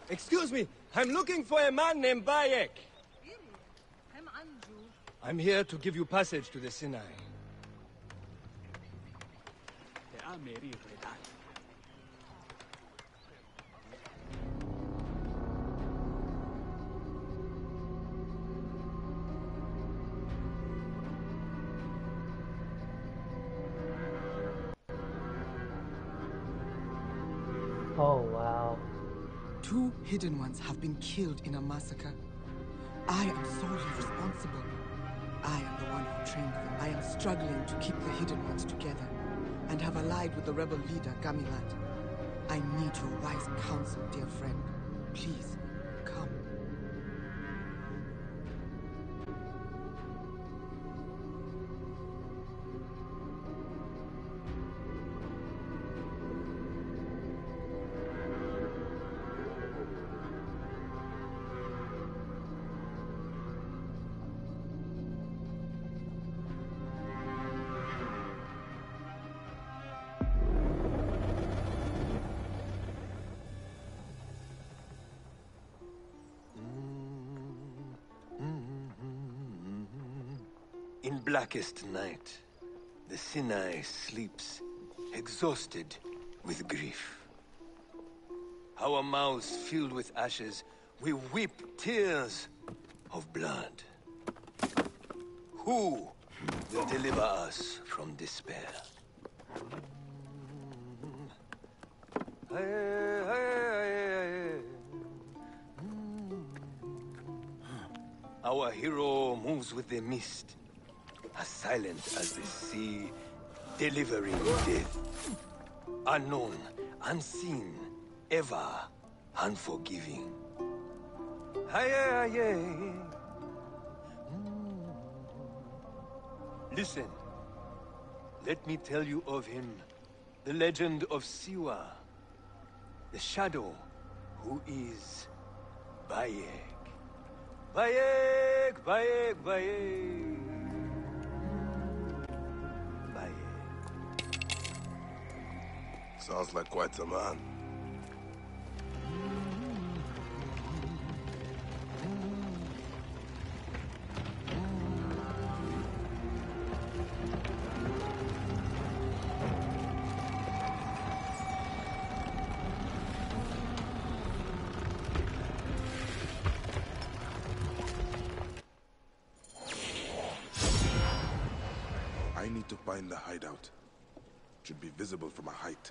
Excuse me, I'm looking for a man named Bayek. I'm here to give you passage to the Sinai. Oh, wow. 2 Hidden Ones have been killed in a massacre. I am solely responsible. I am the one who trained them. I am struggling to keep the Hidden Ones together, and have allied with the rebel leader, Gamilat. I need your wise counsel, dear friend. Please, come. In blackest night, the Sinai sleeps, exhausted with grief. Our mouths filled with ashes, we weep tears of blood. Who will deliver us from despair? Our hero moves with the mist, as silent as the sea, delivering death. Unknown, unseen, ever unforgiving. Listen, let me tell you of him, the legend of Siwa, the shadow who is Bayek. Bayek, Bayek, Bayek. Sounds like quite a man. I need to find the hideout. Should be visible from a height.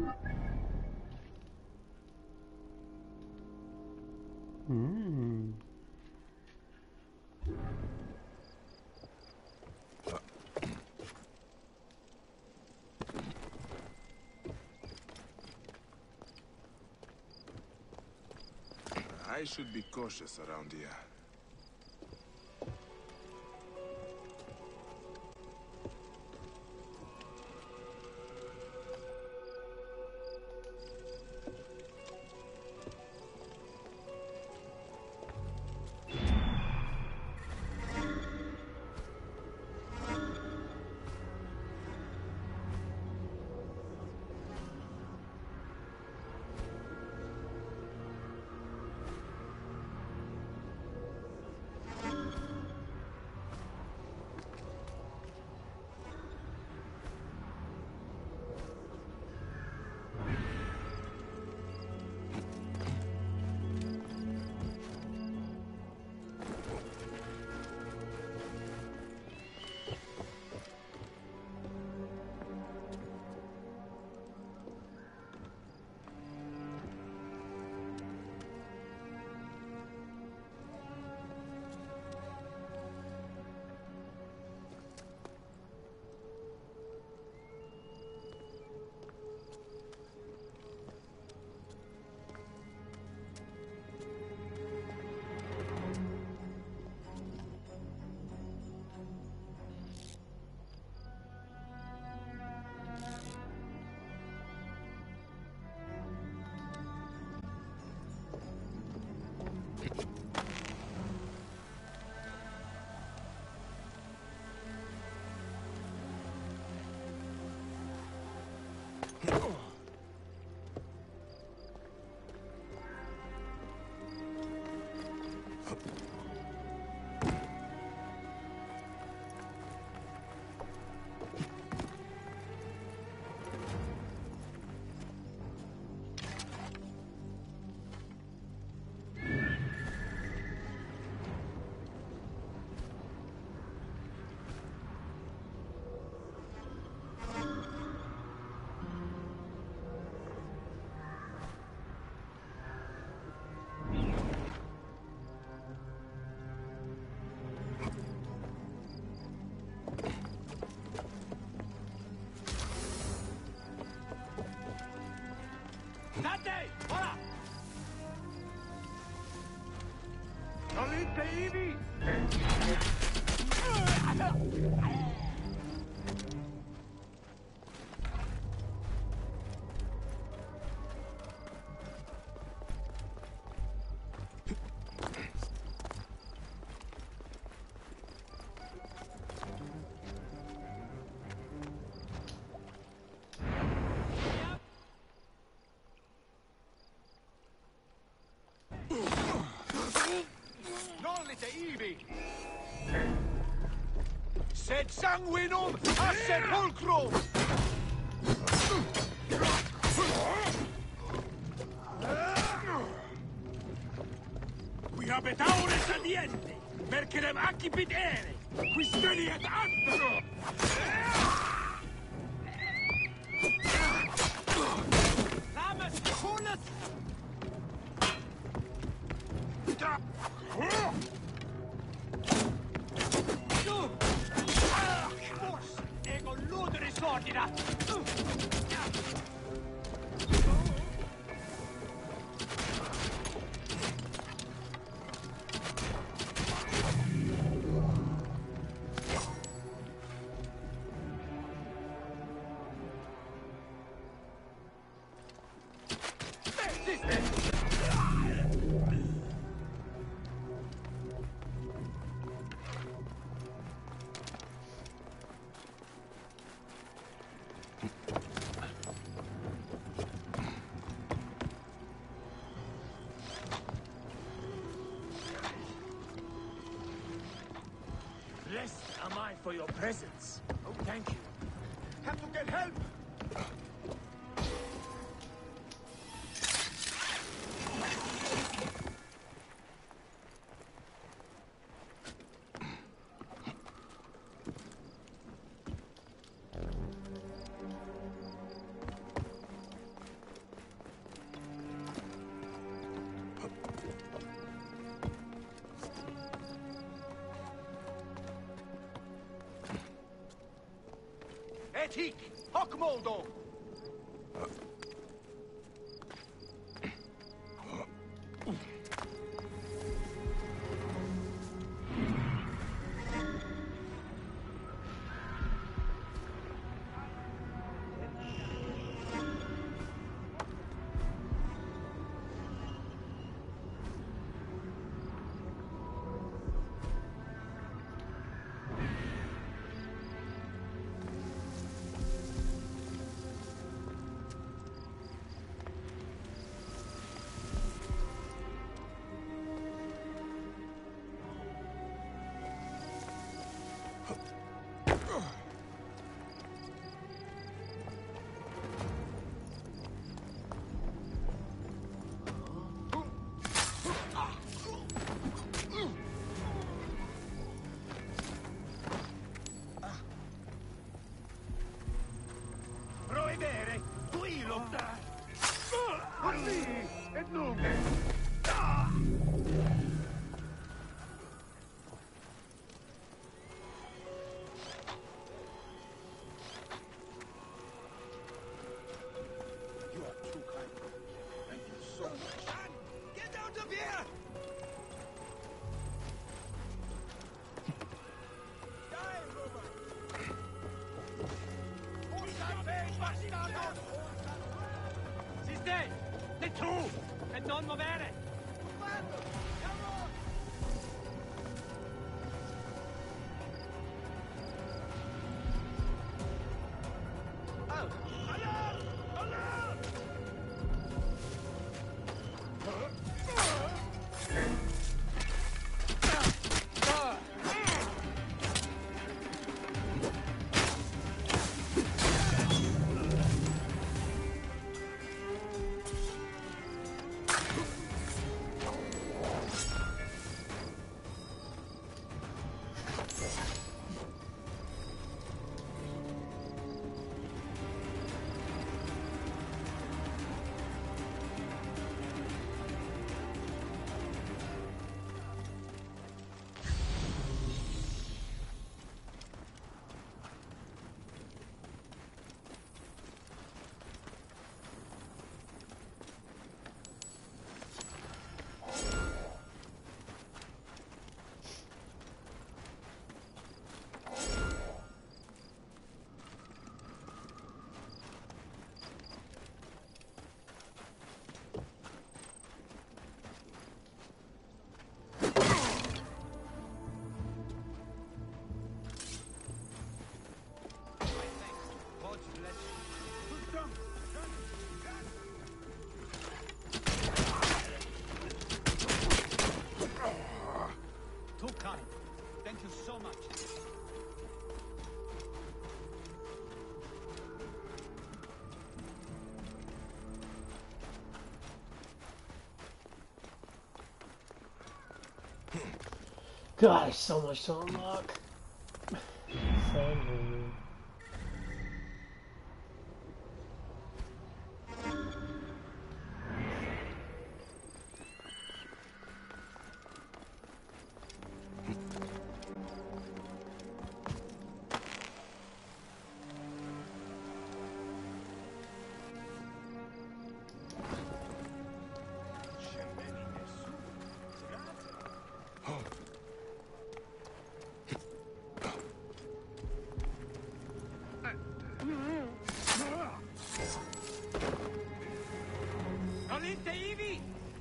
Hmm. I should be cautious around here. Dante! Ora! Salite ivi! Nollite ivi! Sed sanguinum a sepulcrum! Qui habetaure sadiente, percerem accipit ere, qui steniet antero! Lames cunas! Ego ludere sordida! Blessed am I for your presence. Oh, thank you. Have to get help! Et hic, hoc modo! Proedere, tuilo! Così, e lungo! You are too kind. Thank you so much. Get out of here! Die, Roma! Si stai! E tu! E non muovere! Too kind. Thank you so much. God, there's so much to unlock. So many. Salite ivi!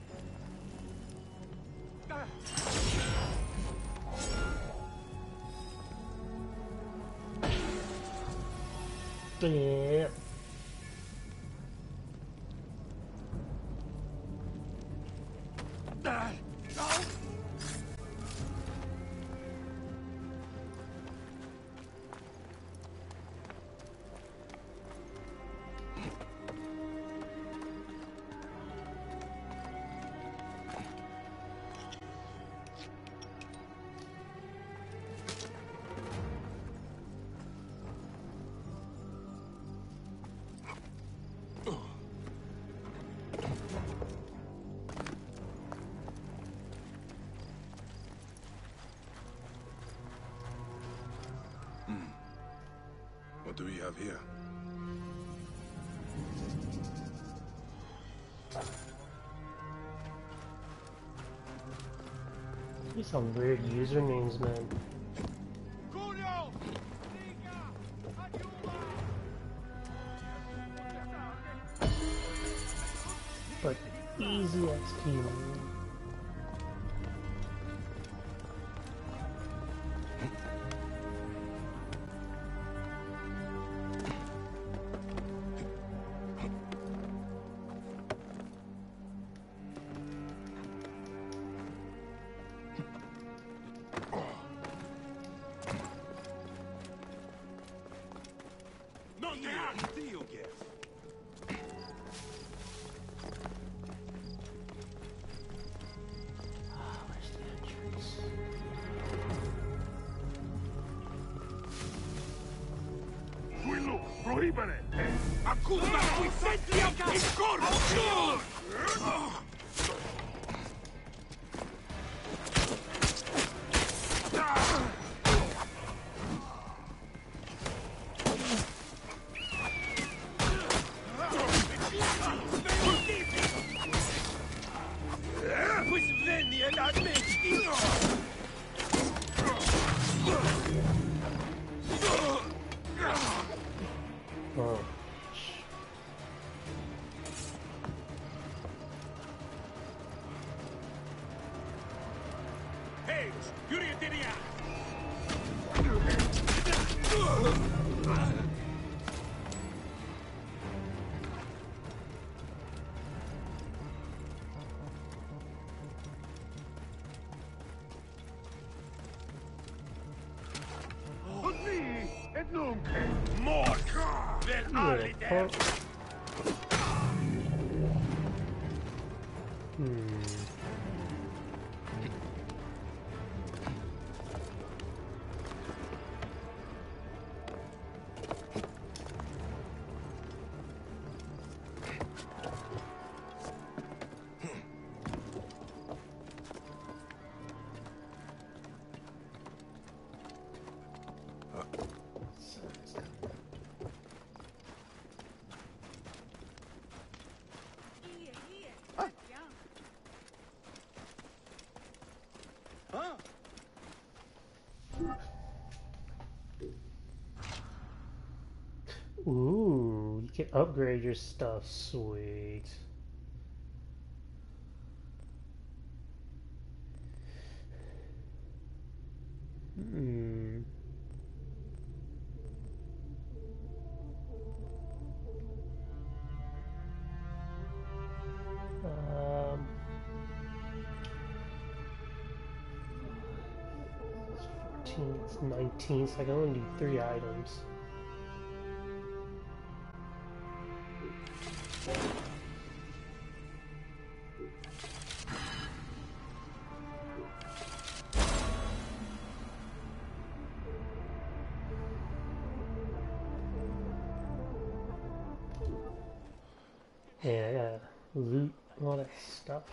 Yeah. do we have here? These some weird usernames, man. But easy XP, man. Ooh, you can upgrade your stuff, sweet. Hmm. It's 14, it's 19, so I can only do 3 items. Yeah, I gotta loot all that stuff.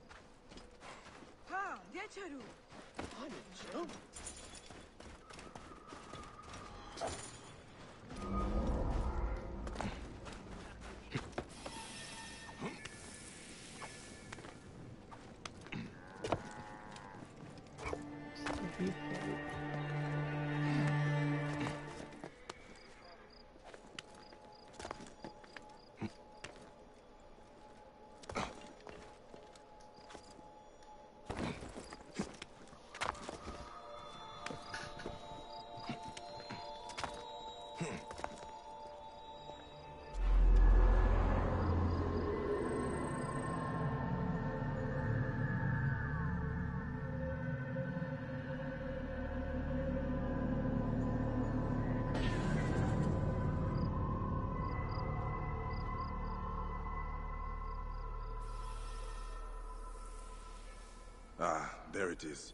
Ah, there it is.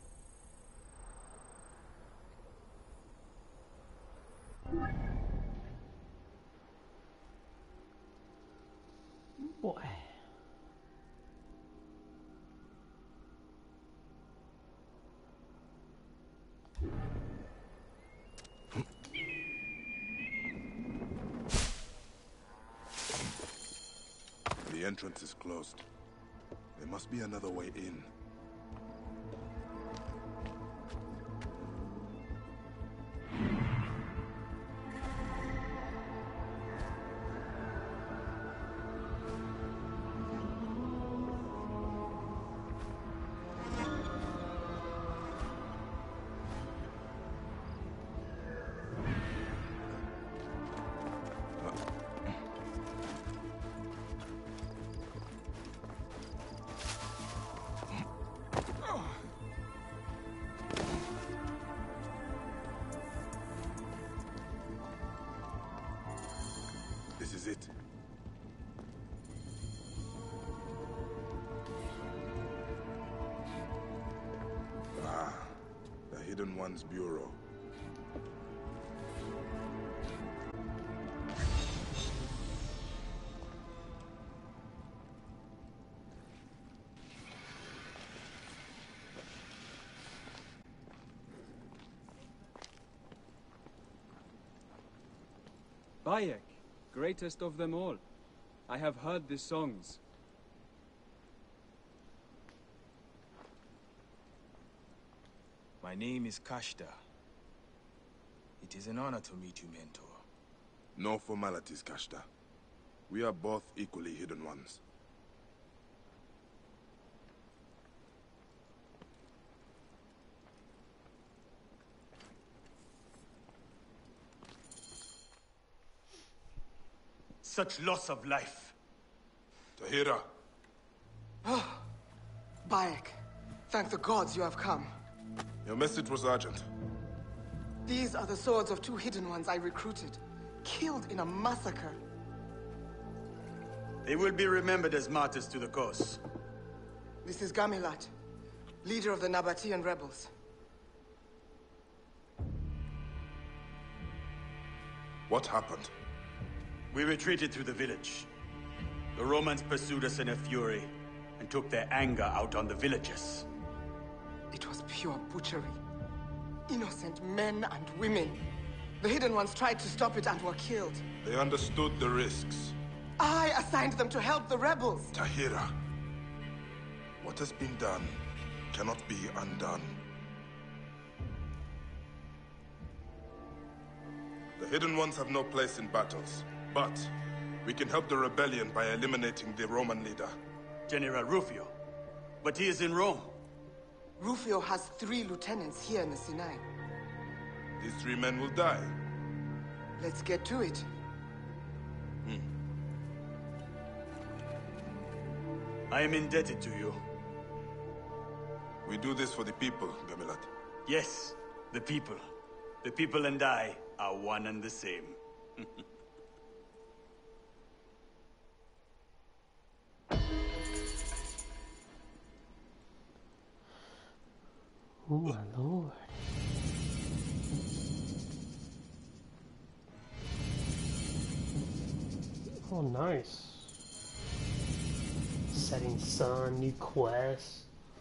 Boy. The entrance is closed. There must be another way in. This is it. Ah, the Hidden One's Bureau. Bayek, greatest of them all. I have heard the songs. My name is Kashta. It is an honor to meet you, Mentor. No formalities, Kashta. We are both equally Hidden Ones. Such loss of life. Tahira! Bayek, thank the gods you have come. Your message was urgent. These are the swords of two Hidden Ones I recruited, killed in a massacre. They will be remembered as martyrs to the cause. This is Gamilat, leader of the Nabatean rebels. What happened? We retreated through the village. The Romans pursued us in a fury and took their anger out on the villagers. It was pure butchery. Innocent men and women. The Hidden Ones tried to stop it and were killed. They understood the risks. I assigned them to help the rebels. Tahira, what has been done cannot be undone. The Hidden Ones have no place in battles, but we can help the rebellion by eliminating the Roman leader. General Rufio. But he is in Rome. Rufio has 3 lieutenants here in the Sinai. These 3 men will die. Let's get to it. I am indebted to you. We do this for the people, Gamilat. Yes, the people. The people and I are one and the same. Oh my lord. Oh, nice. Setting sun, new quest.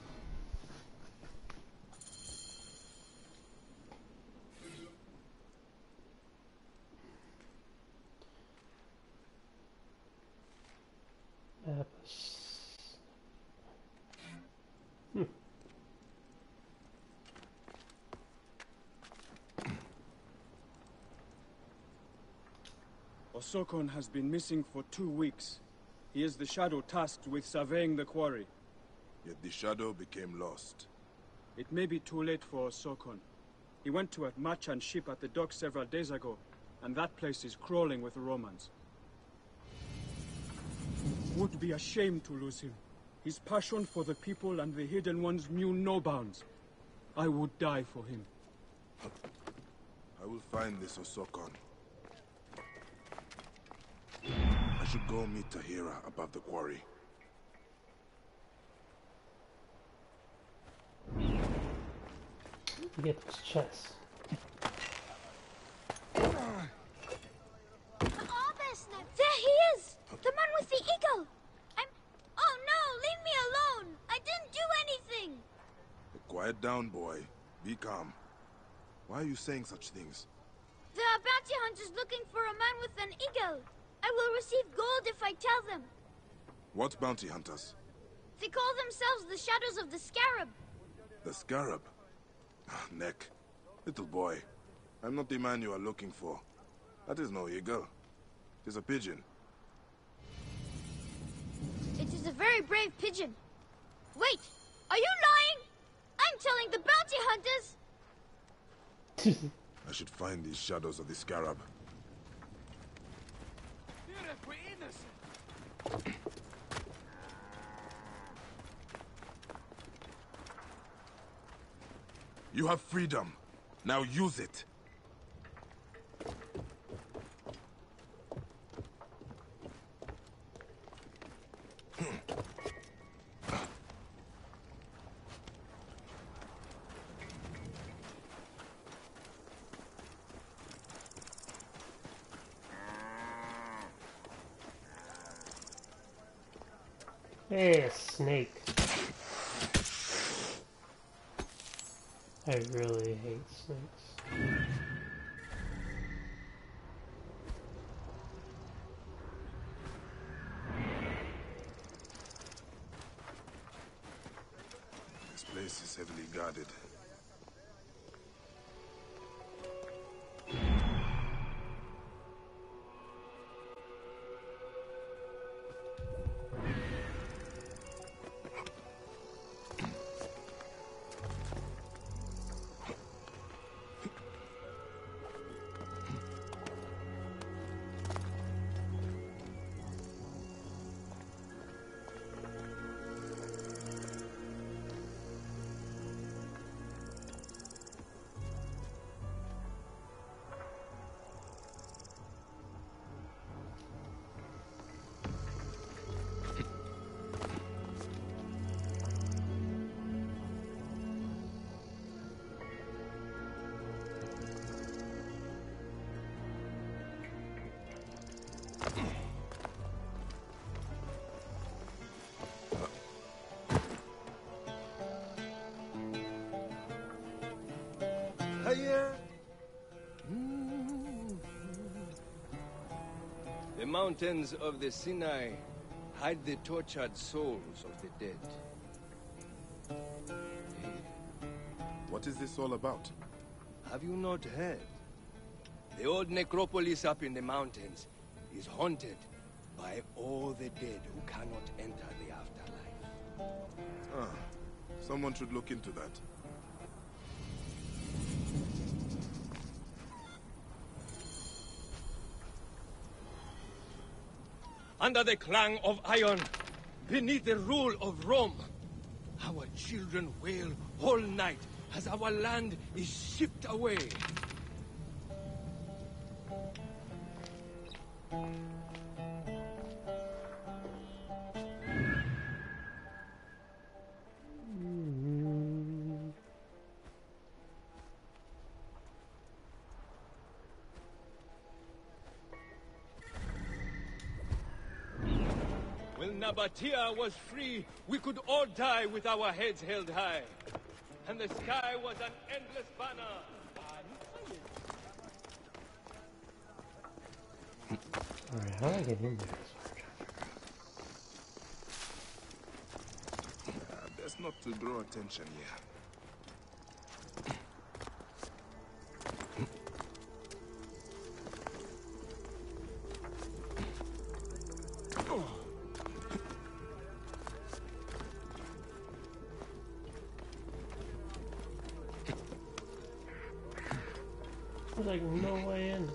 Osokon has been missing for 2 weeks. He is the Shadow tasked with surveying the quarry. Yet the Shadow became lost. It may be too late for Osokon. He went to a merchant ship at the dock several days ago, and that place is crawling with Romans. Would be a shame to lose him. His passion for the people and the Hidden Ones knew no bounds. I would die for him. I will find this Osokon. I should go meet Tahira above the quarry. Get those chests. There he is! The man with the eagle! Oh no, leave me alone! I didn't do anything! Quiet down, boy. Be calm. Why are you saying such things? There are bounty hunters looking for a man with an eagle. I will receive gold if I tell them. What bounty hunters? They call themselves the Shadows of the Scarab. The Scarab? Neck. Little boy, I'm not the man you are looking for. That is no eagle. It is a pigeon. It is a very brave pigeon. Wait, are you lying? I'm telling the bounty hunters. I should find these Shadows of the Scarab. You have freedom. Now use it. Hey, a snake. I really hate snakes. This place is heavily guarded. The mountains of the Sinai hide the tortured souls of the dead. What is this all about? Have you not heard? The old necropolis up in the mountains is haunted by all the dead who cannot enter the afterlife. Ah, someone should look into that. Under the clang of iron, beneath the rule of Rome, our children wail all night as our land is shipped away. When Nabatea was free, we could all die with our heads held high. And the sky was an endless banner. Alright, how do I get in there? Best not to draw attention here. There's like no way in.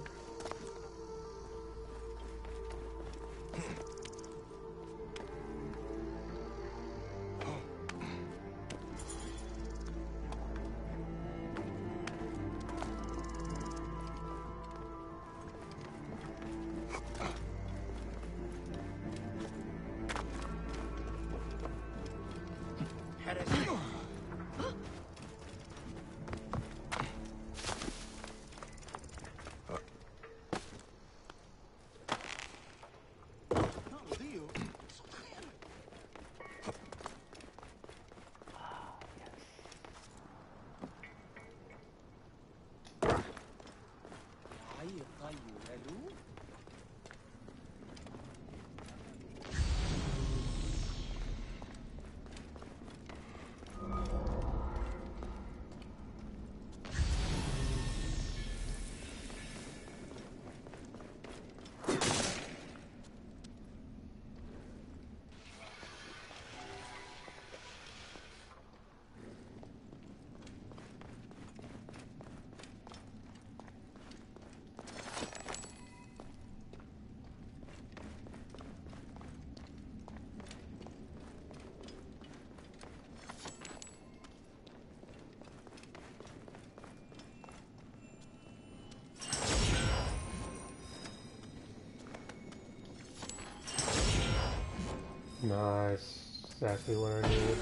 Nice. Exactly what I needed.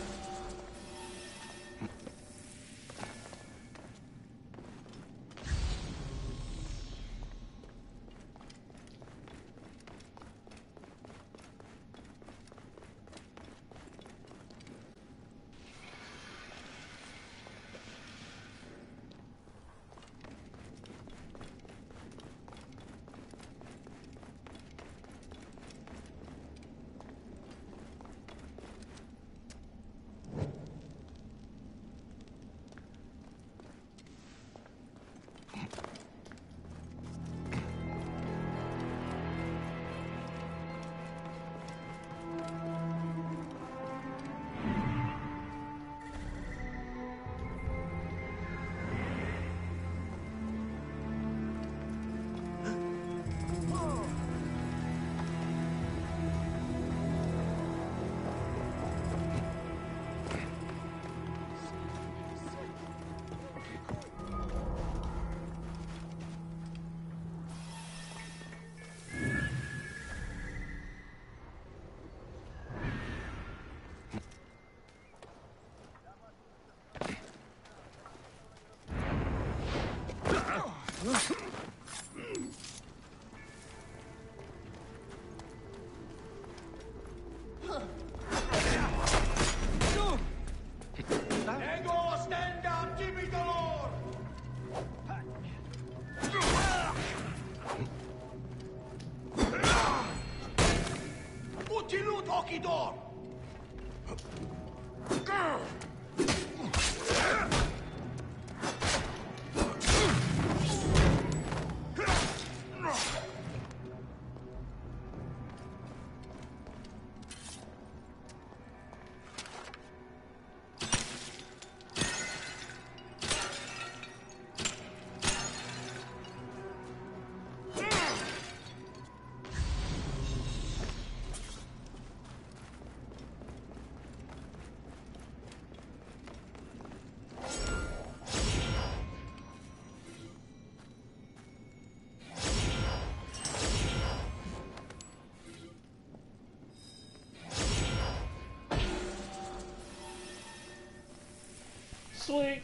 Sweet.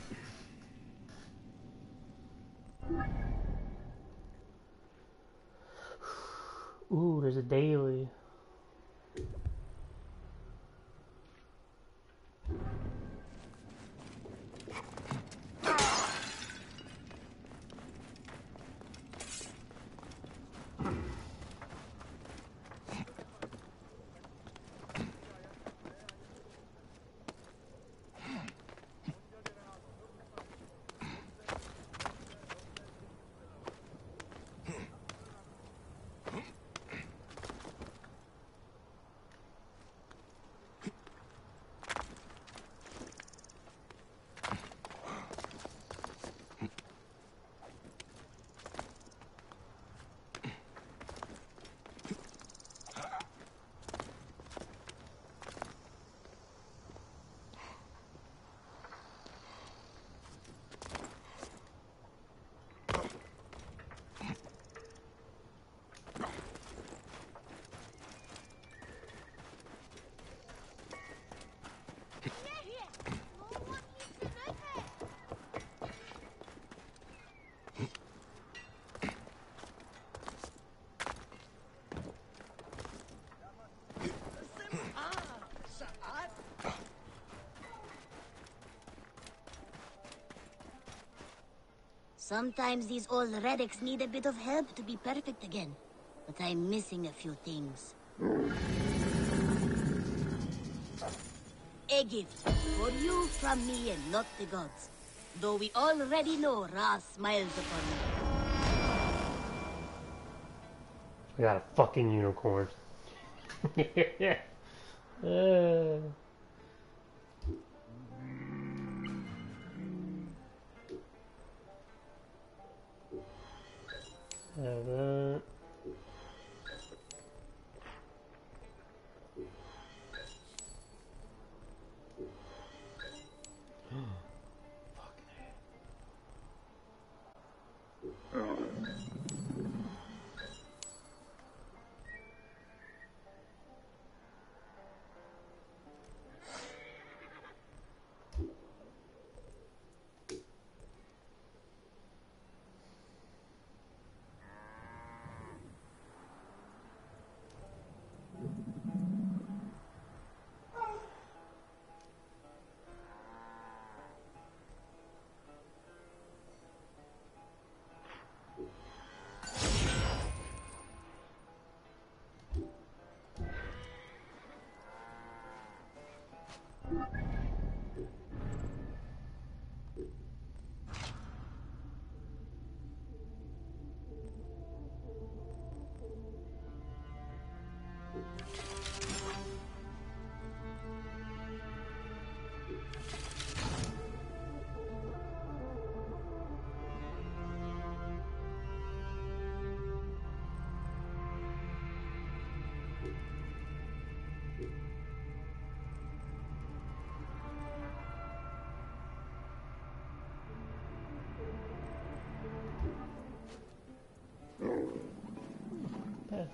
Ooh, there's a daily. Sometimes these old relics need a bit of help to be perfect again. But I'm missing a few things. A gift for you from me and not the gods. Though we already know Ra smiles upon you. I got a fucking unicorn. Have that. Bad.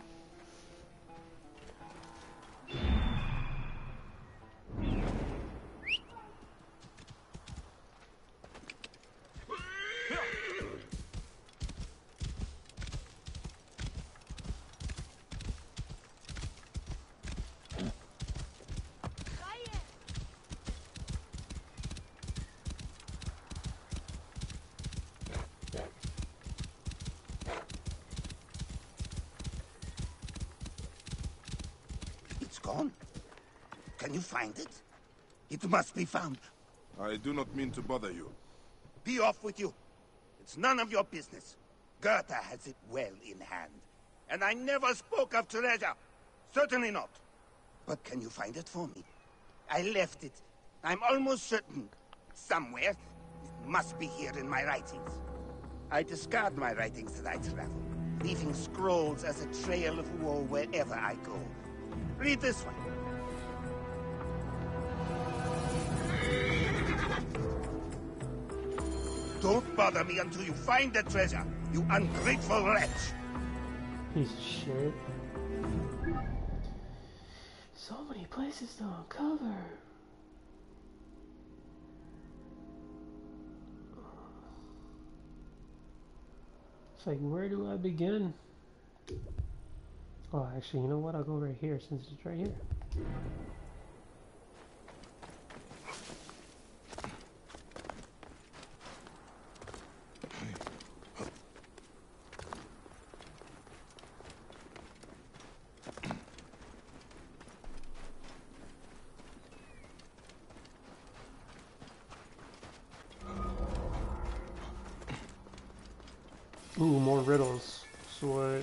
It's gone. Can you find it? It must be found. I do not mean to bother you. Be off with you. It's none of your business. Goethe has it well in hand. And I never spoke of treasure. Certainly not. But can you find it for me? I left it. I'm almost certain. Somewhere. It must be here in my writings. I discard my writings as I travel, leaving scrolls as a trail of woe wherever I go. Read this one. Don't bother me until you find the treasure, you ungrateful wretch! Piece of shit. So many places to uncover. It's like, where do I begin? Oh, actually, you know what? I'll go right here since it's right here. Ooh, more riddles. Sweet.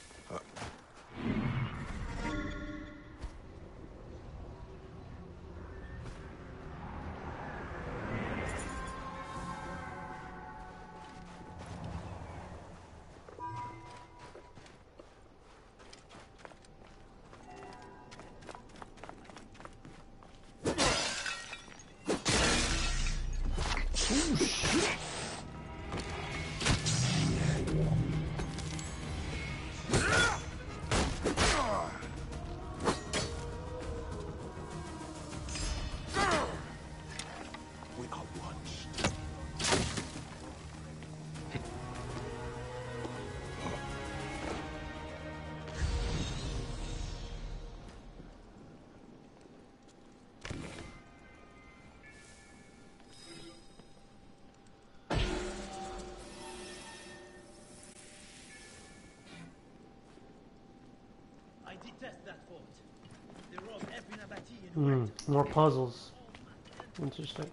I detest that fort. The road have been abatted in More puzzles. Interesting.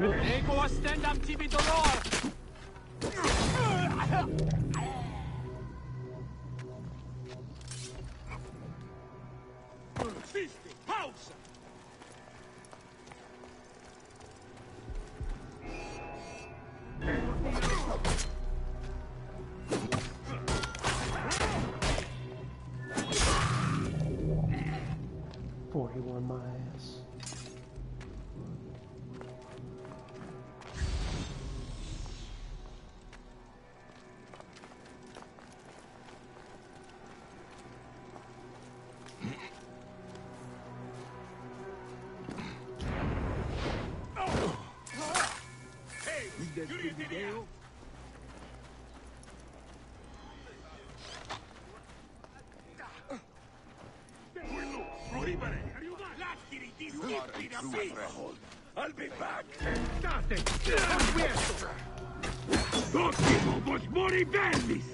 Ego stendam tibi dolor! Zisti, pausa! miles. I'll be back! State! Conquiesto! Ottimo, vos mori bellis!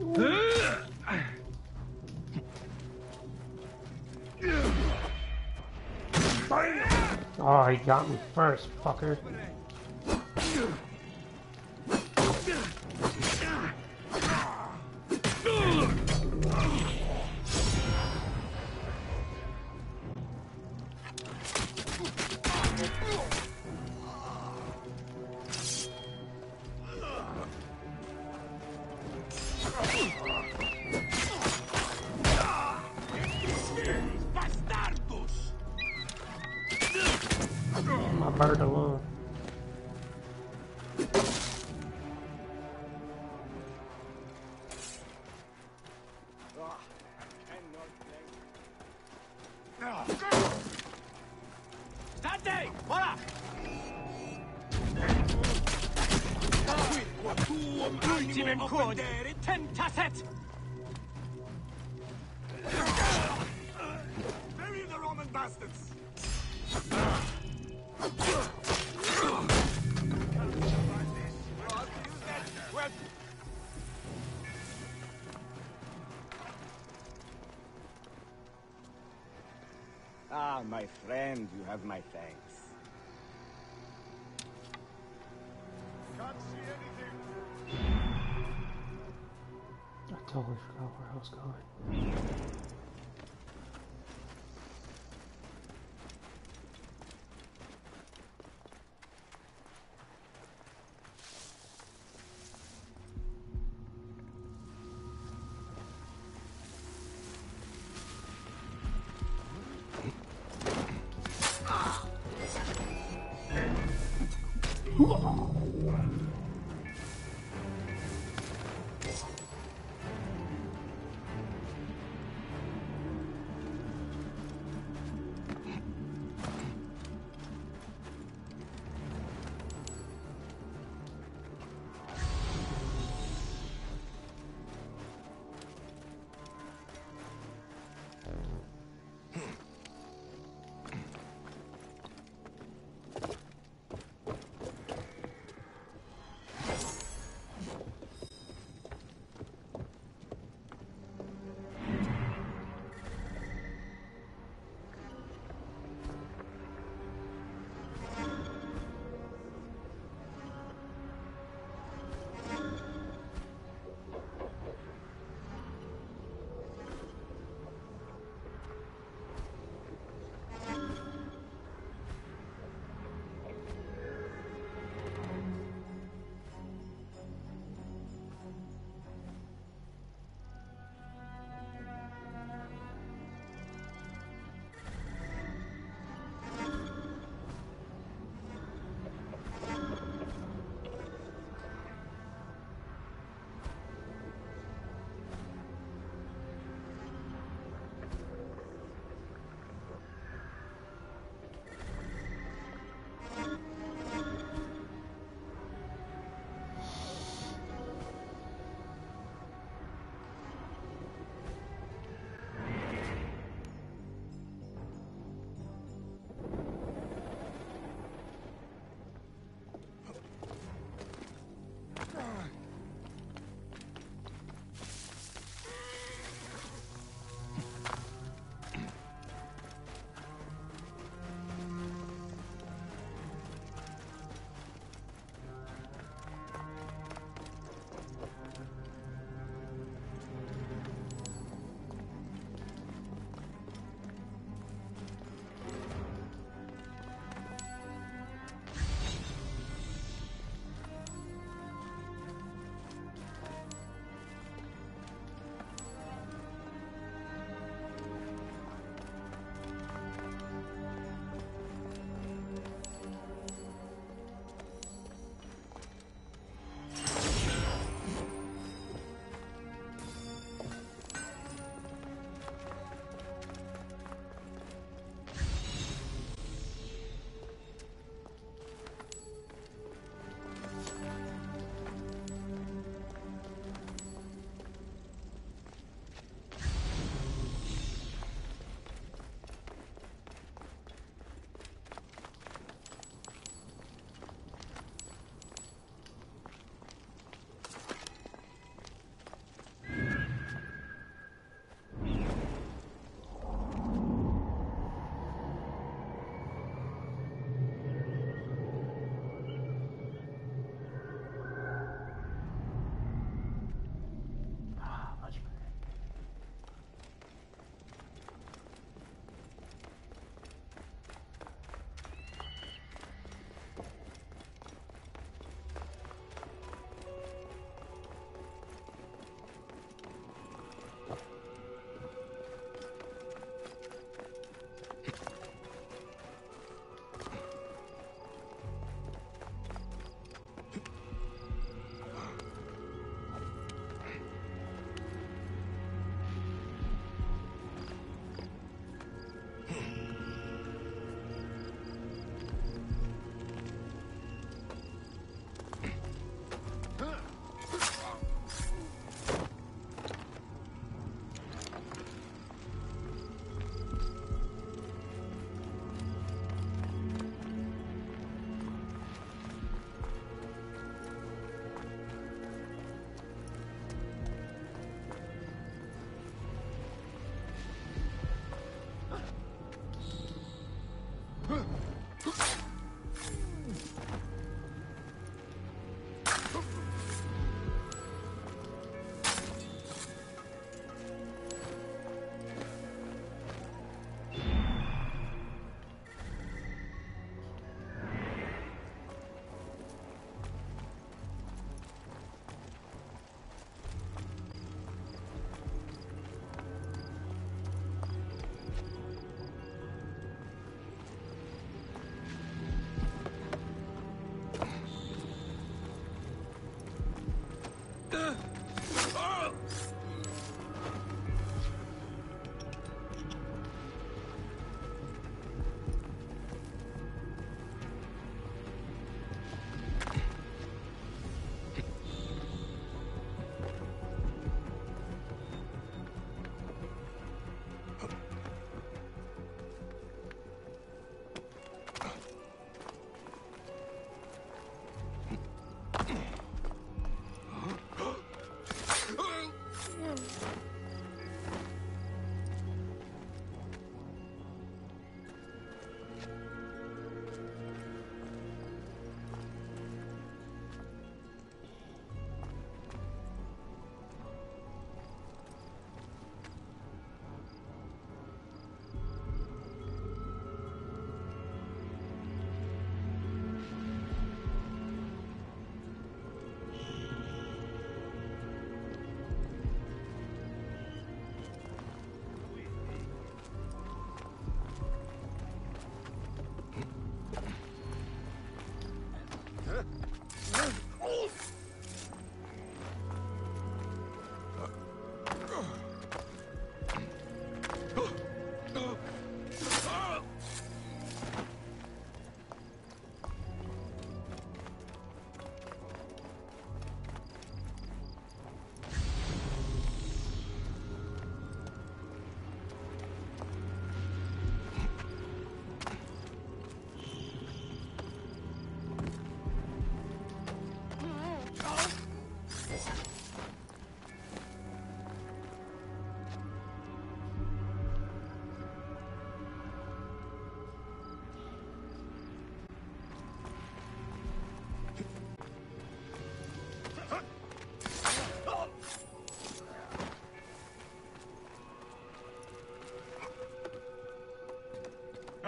Oh, he got me first, fucker. My bird alone. State! Voilà! Ultimem quod! Tentaset! Bury the Roman bastards! Ah, my friend, you have my thanks. Can't see anything. I totally forgot where I was going.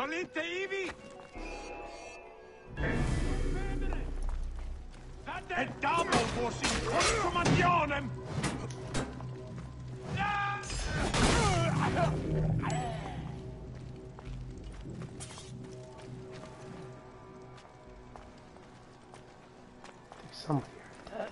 Volite ivi? E double vos in consumationem! Somebody heard that.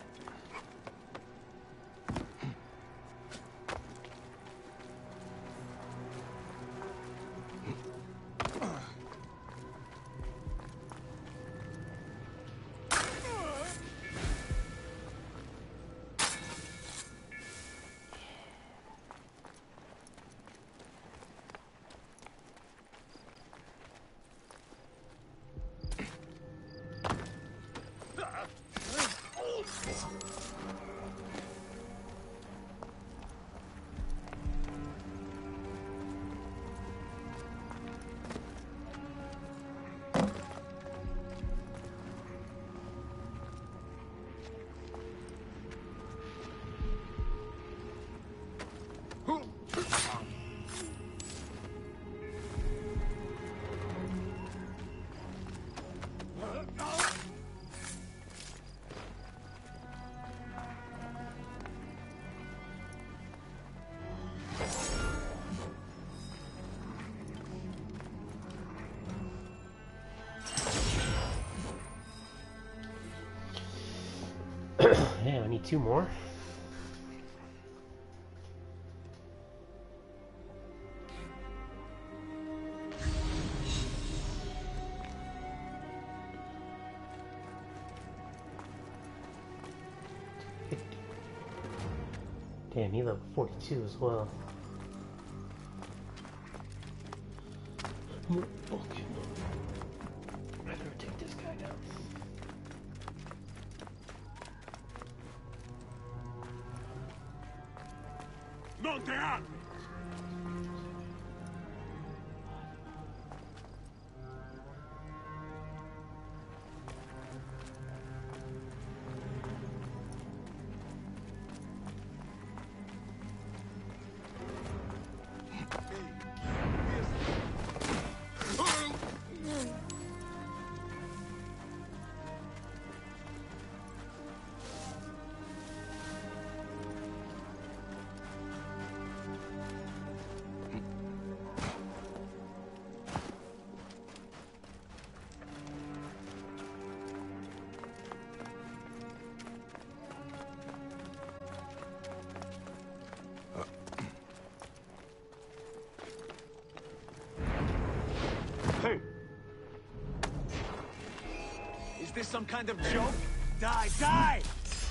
Yeah, I need 2 more. Damn, he level 42 as well. Okay. I better take this guy down. Non te armi! Is this some kind of joke? Die, die!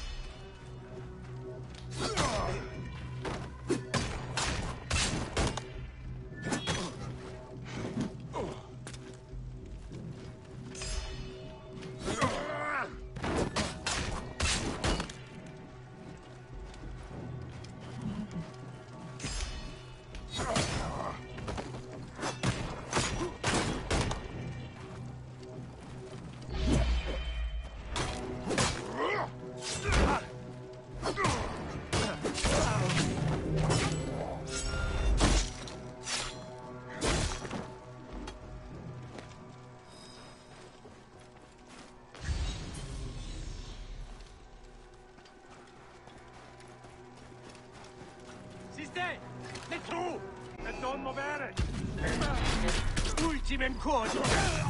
Non muovere! Ultime incontro!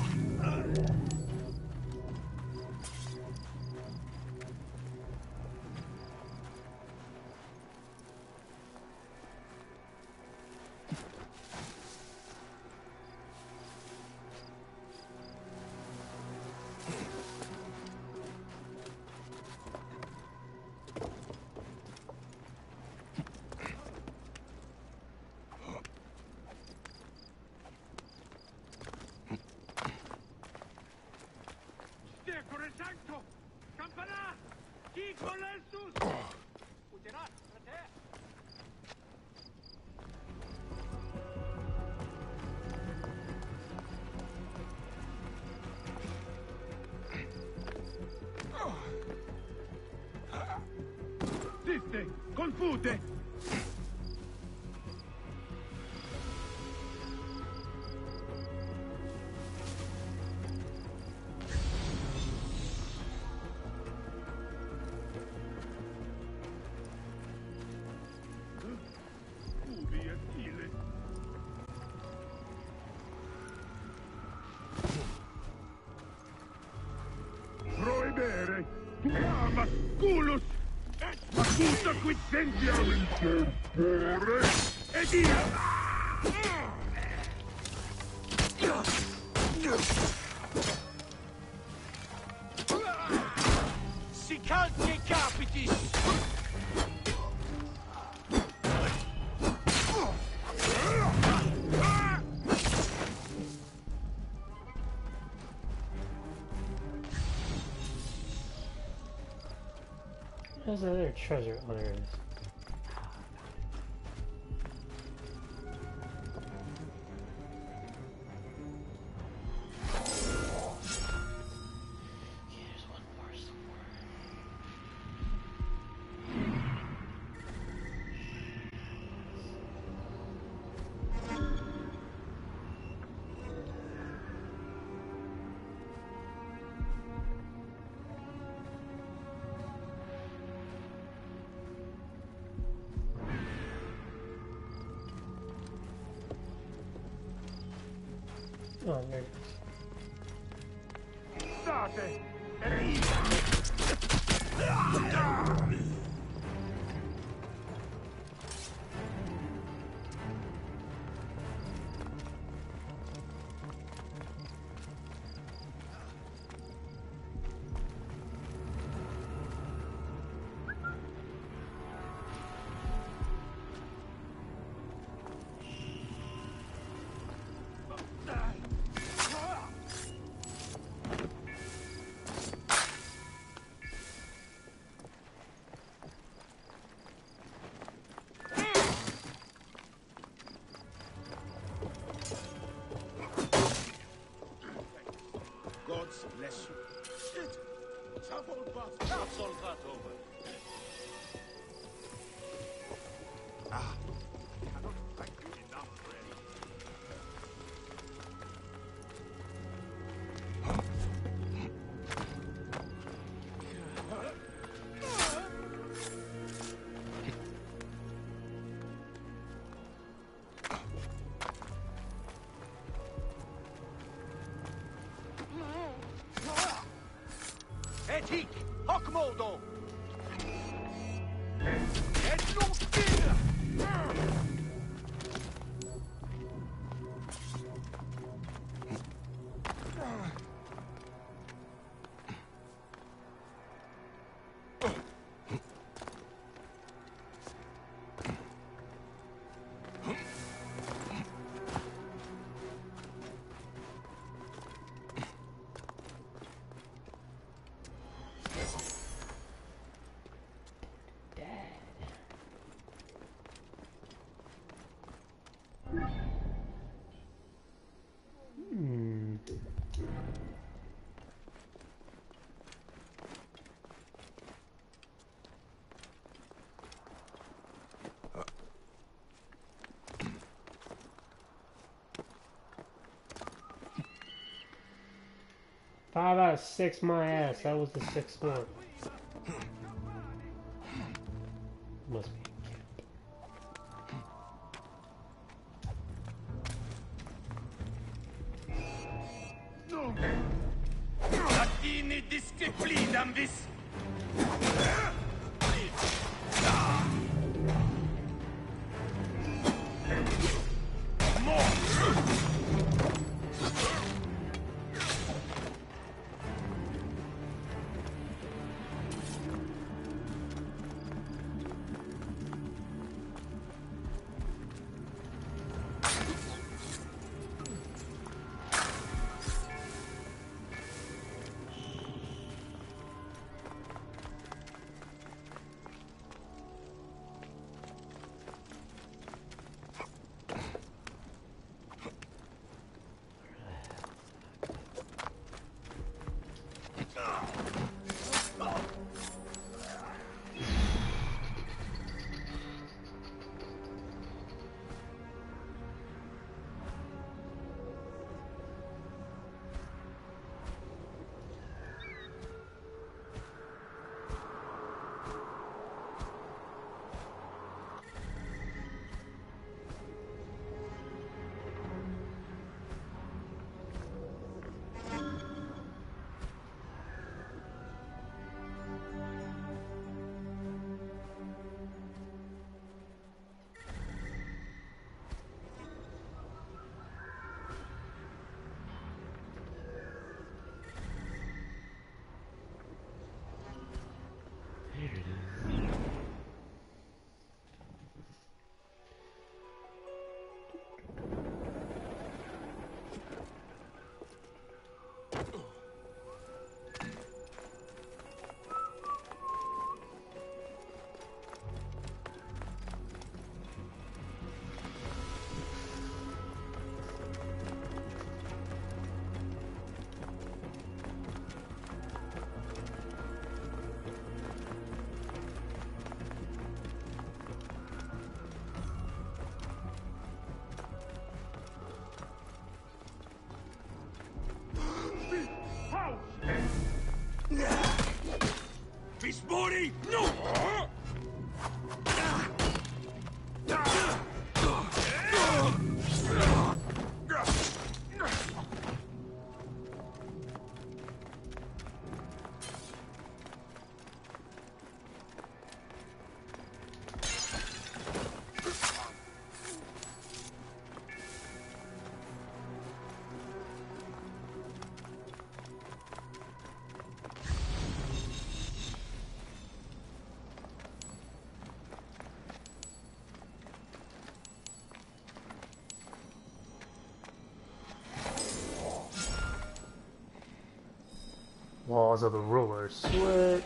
Confute! Tutto qui sentiamo il torpore e via! Si calci i capiti! There's another treasure. Oh, there it is. Oh, there it is. State! God bless you. Shit! Tough old bastard. That's all that over. Ah. I don't thank you enough, friend. Etik! Hakmodo! Et luftir! Five out of 6, my ass. That was the 6th one. Must be. Latini disciplinam vis. laws of the rulers. Sweet.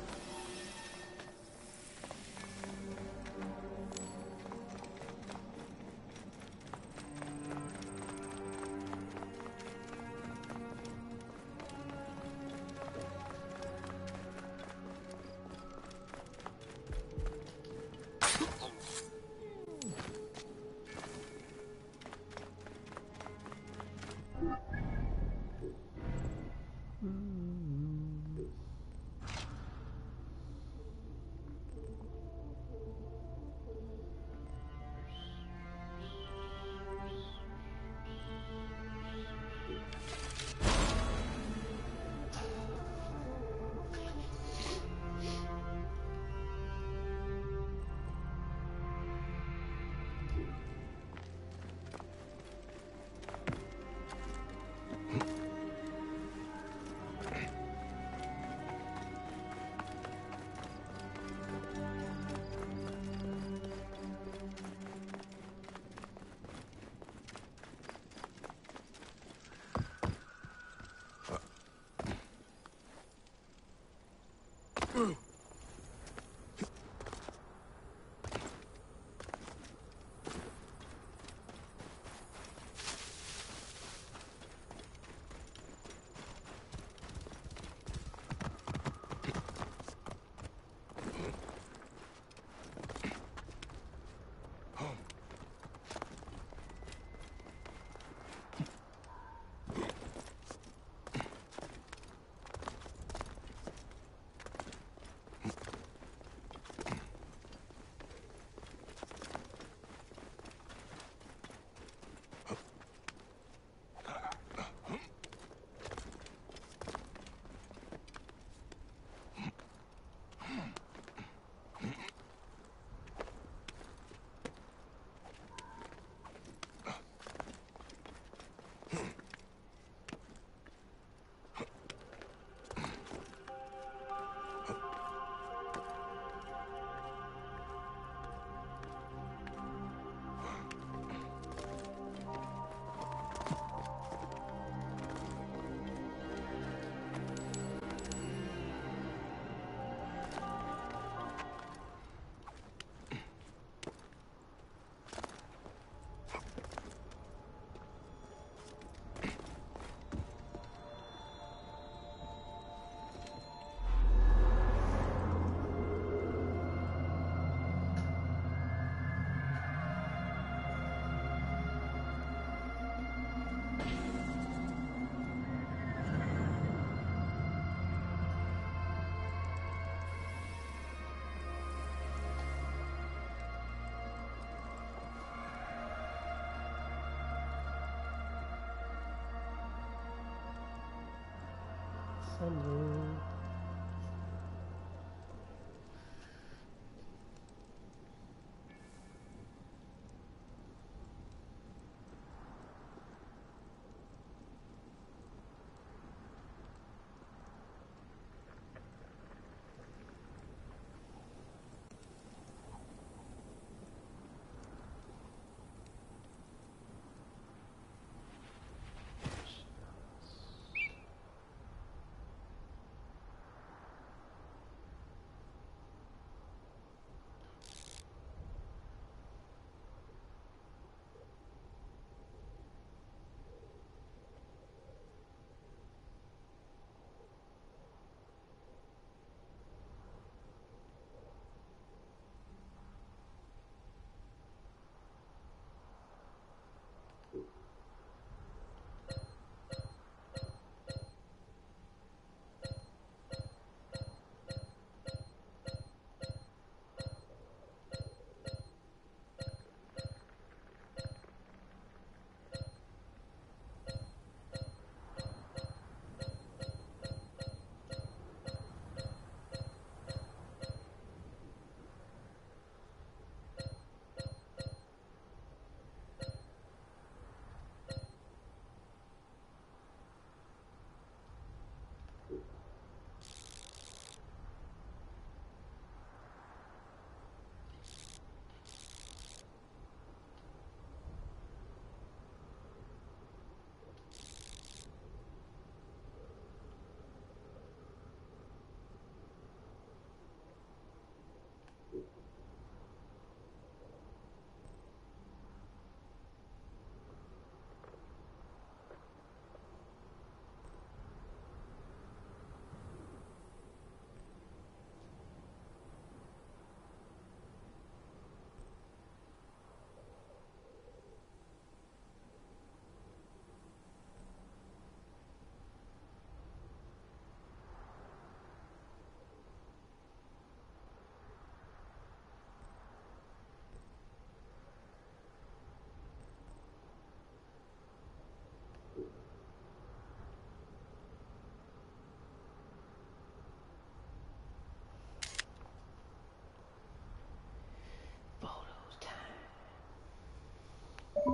Hello.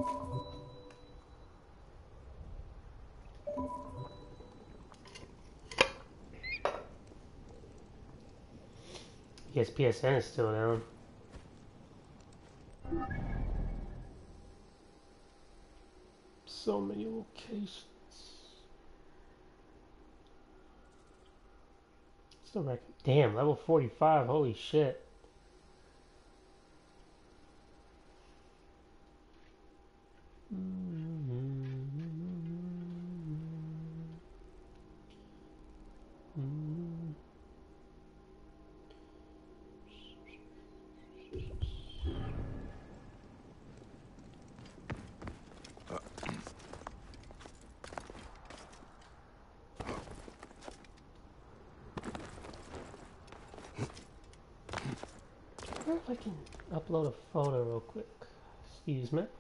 Guess PSN is still down. So many locations. Still record. Damn, level 45. Holy shit. I wonder if I can upload a photo real quick. Excuse me.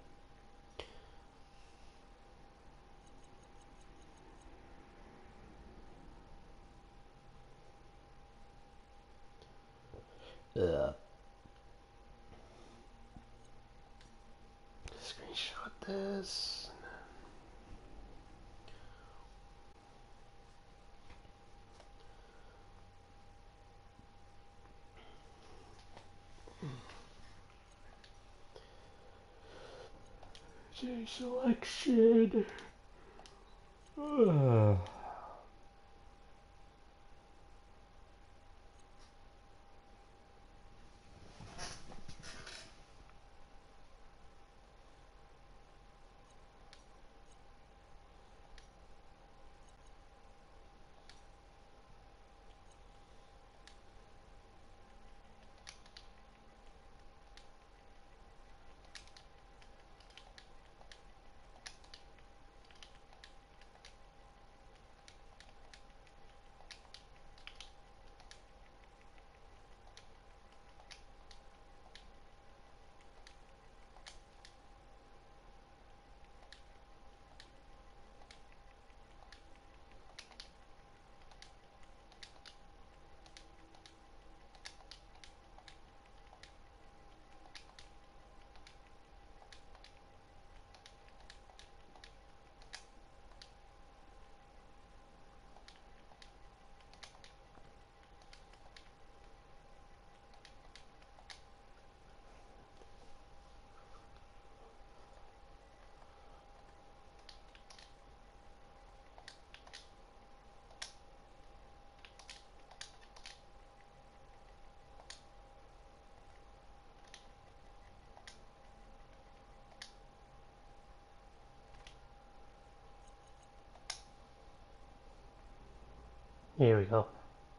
Screenshot this. J selection. Here we go.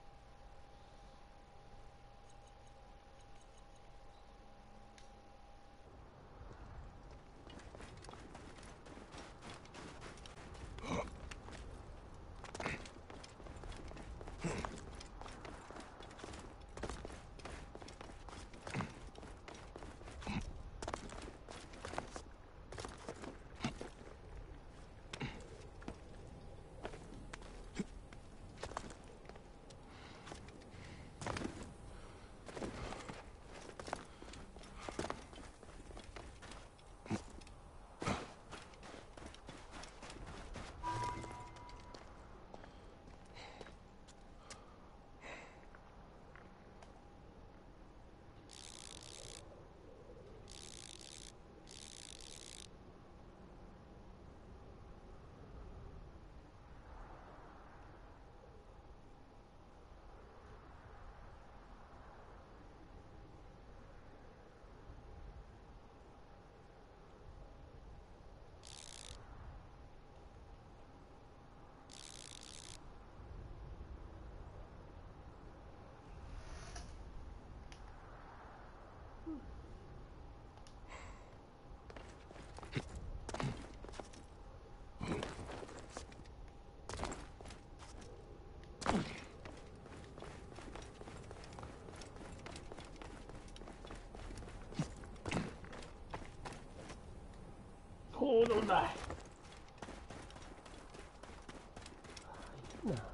Oh, don't die. No.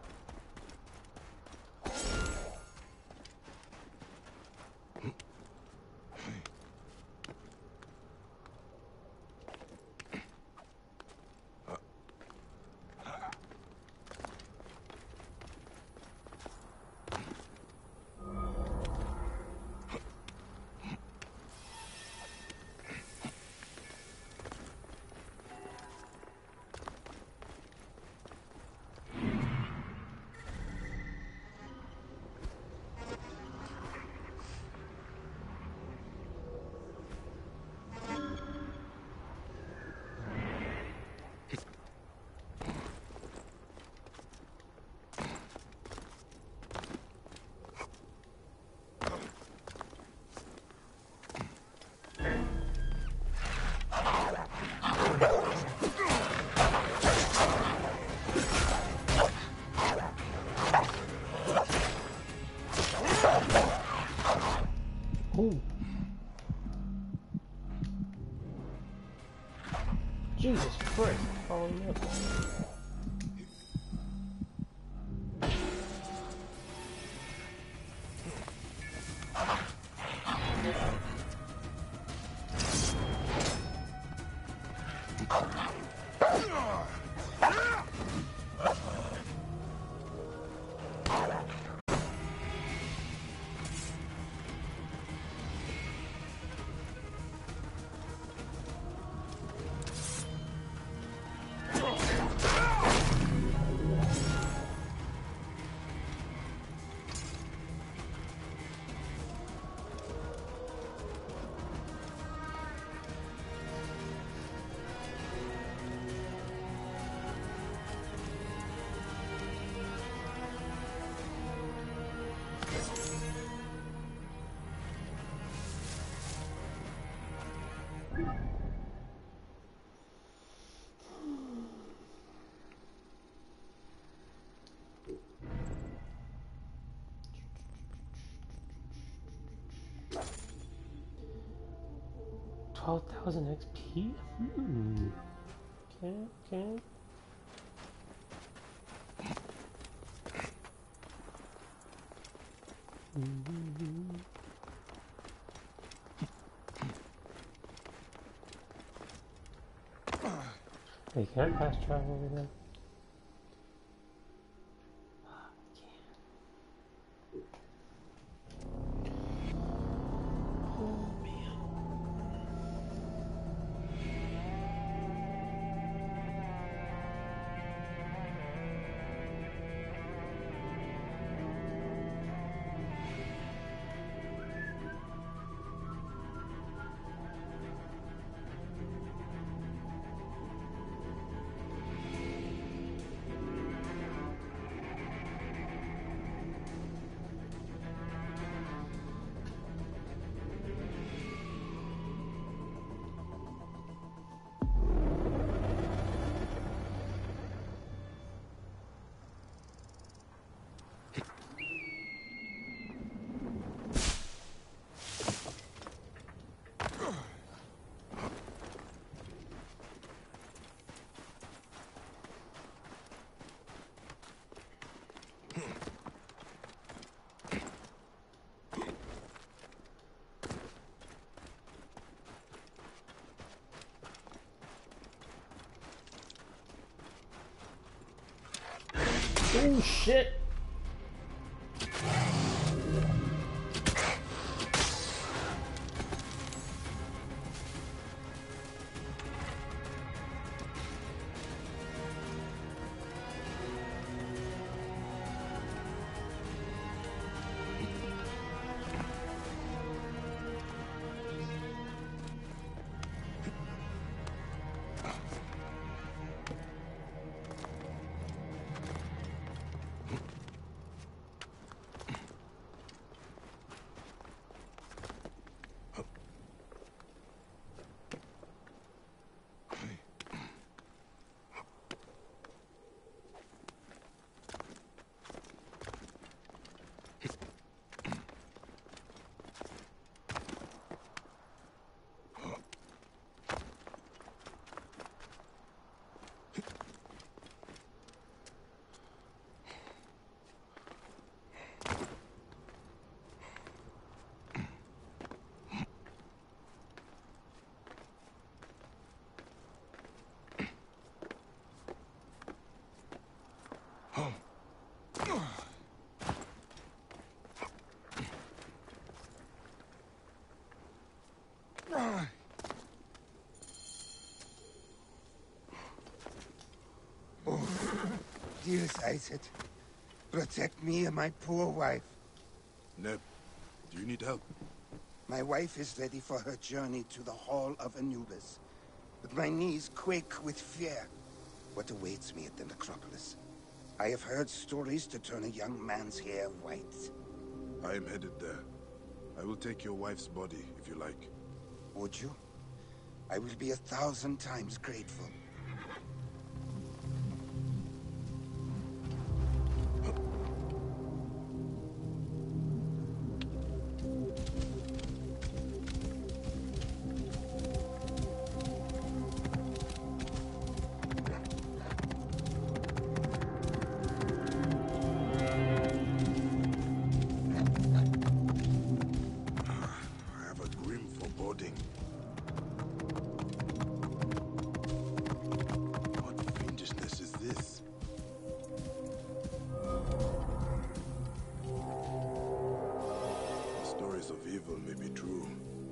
Jesus Christ, following me up. XP? Okay. They can't fast travel over there. Oh shit! Dear Iset, protect me and my poor wife. Neb, do you need help? My wife is ready for her journey to the Hall of Anubis, but my knees quake with fear. What awaits me at the necropolis? I have heard stories to turn a young man's hair white. I am headed there. I will take your wife's body, if you like. Would you? I will be 1,000 times grateful. What fiendishness is this? The stories of evil may be true.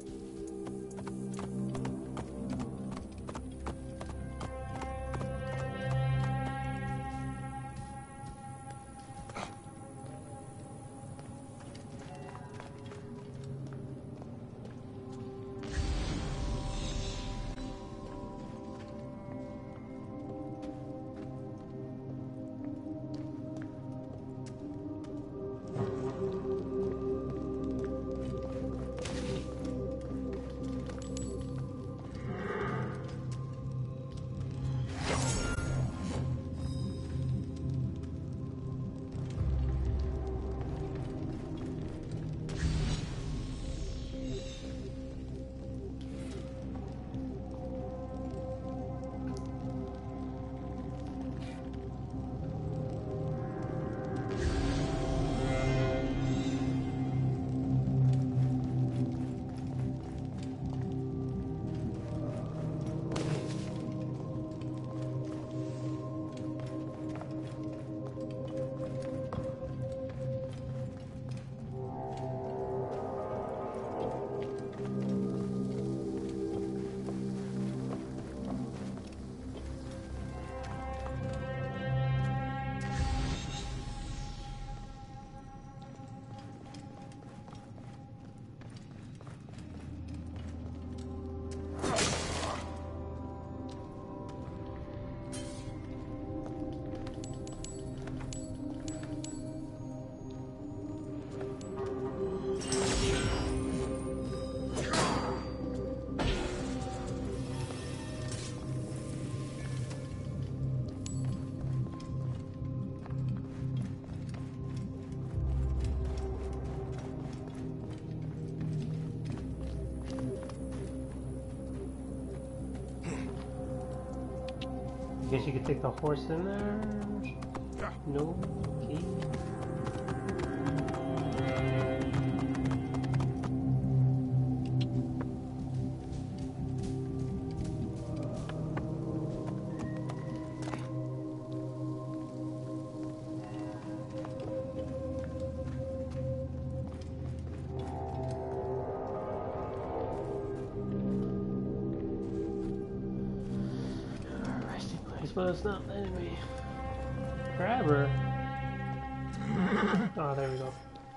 Guess you could take the horse in there? No? Okay. But it's not letting me grab her. Oh, there we go.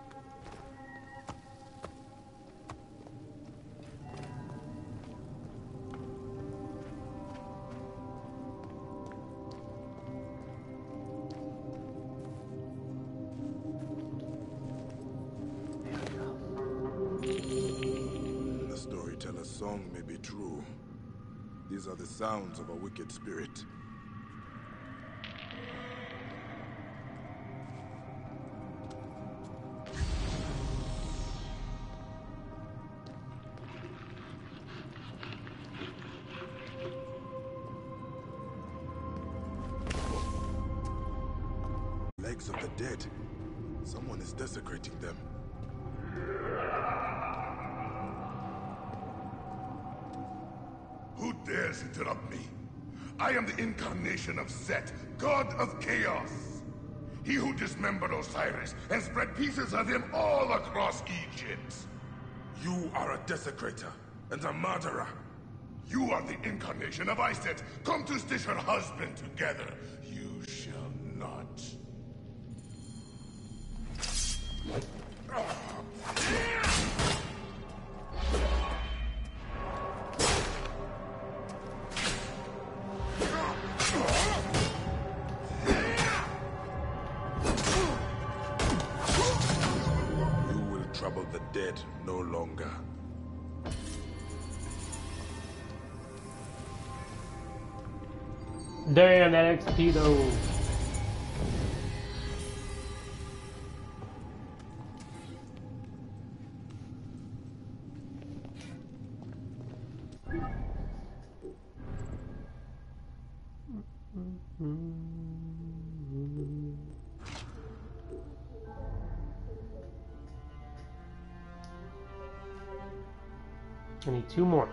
The storyteller's song may be true. These are the sounds of a wicked spirit. Legs of the dead. Someone is desecrating them. Who dares interrupt me? I am the incarnation of Set, god of chaos. He who dismembered Osiris and spread pieces of him all across Egypt. You are a desecrator and a murderer. You are the incarnation of Iset, come to stitch her husband together. You shall not. You will trouble the dead no longer. Damn, that XP though. I need 2 more.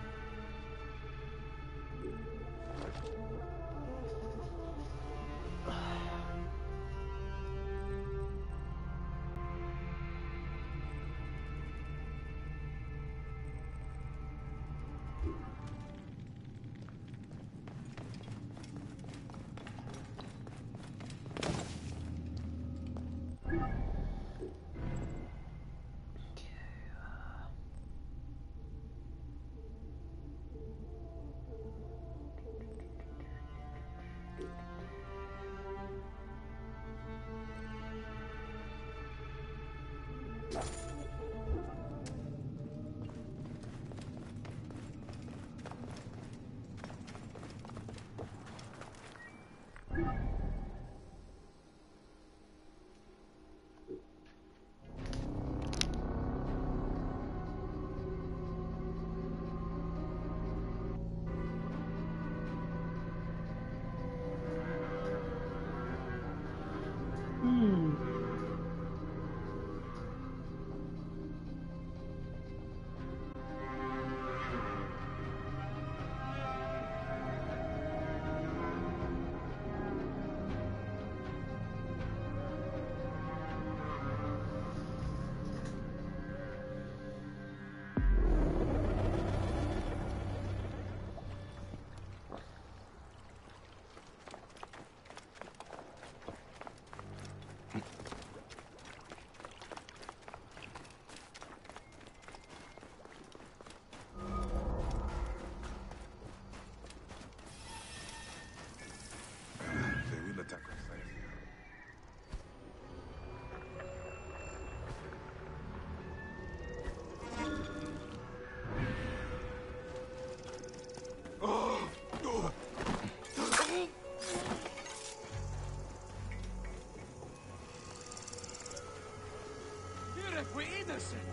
We're innocent.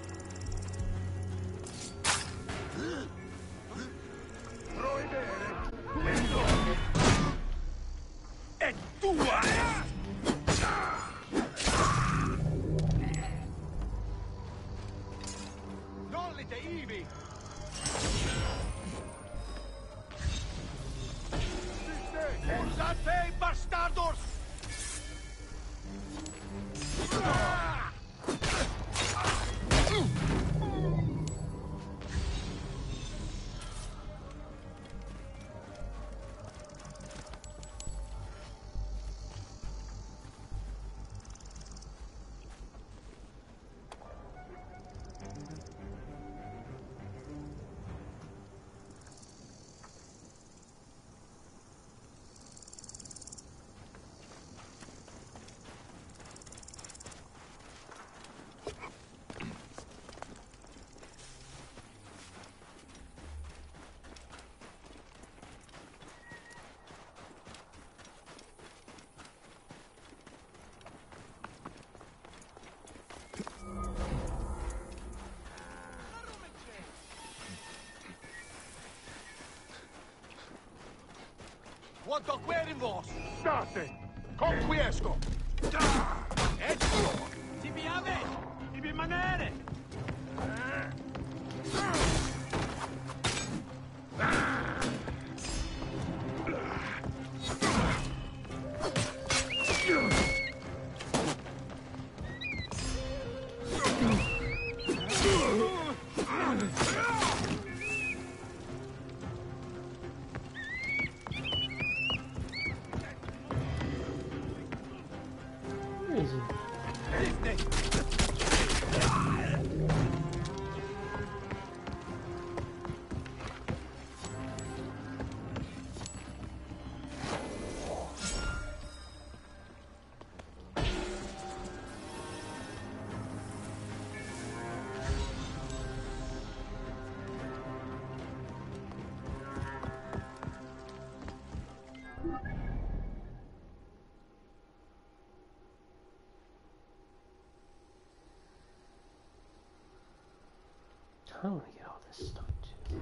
È tua! Nollite, Ivi! Usate, bastardos! Quanto queremos! State! Conquiesco! Ecco! Si vi ave! Di rimanere! Where is he? I want to get all this stuff too.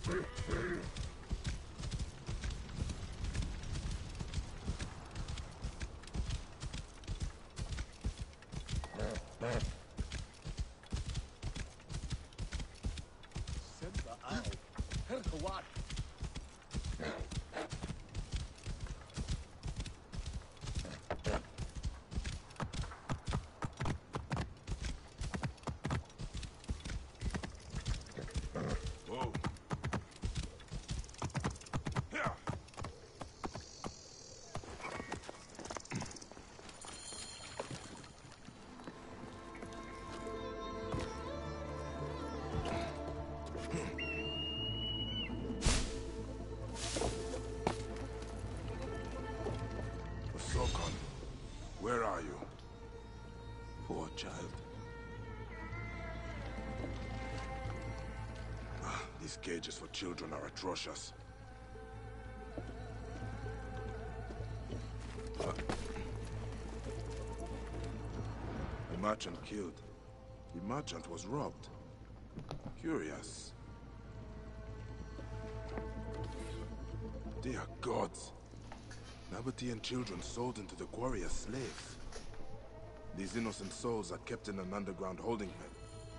Where are you? Poor child. These cages for children are atrocious. The merchant killed. The merchant was robbed. Curious. Dear gods. Nabatean children sold into the quarry as slaves. These innocent souls are kept in an underground holding pen.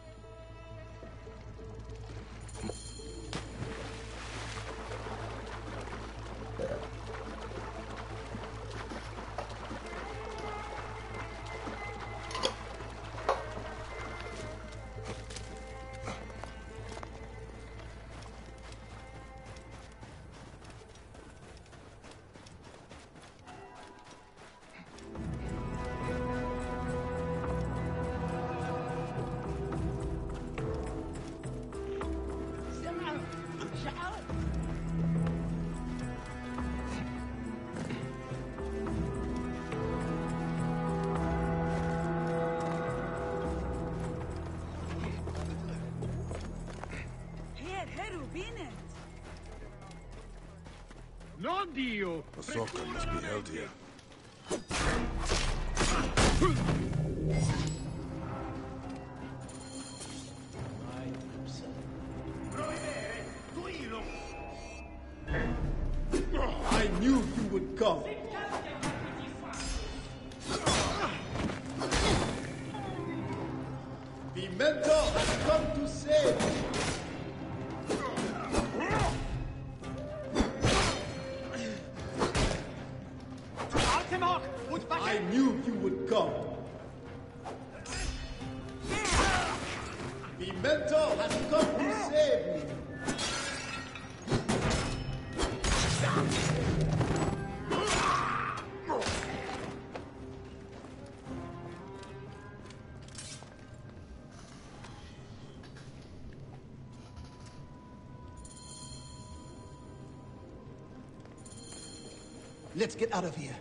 Ahsoka must be held here. I knew you would come. The mentor has come to save you. I knew you would come. The mentor has come to save me. Let's get out of here.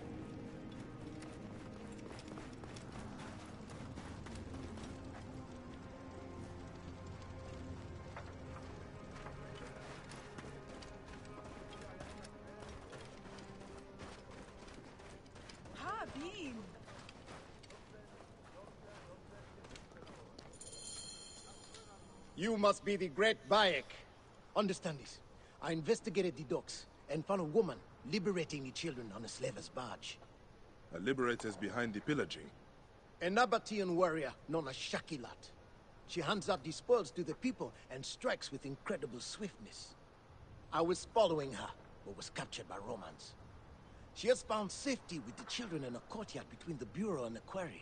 You must be the great Bayek. Understand this. I investigated the docks and found a woman liberating the children on a slaver's barge. A liberator's behind the pillaging. A Nabatean warrior known as Shakilat. She hands out the spoils to the people and strikes with incredible swiftness. I was following her, but was captured by Romans. She has found safety with the children in a courtyard between the bureau and the quarry.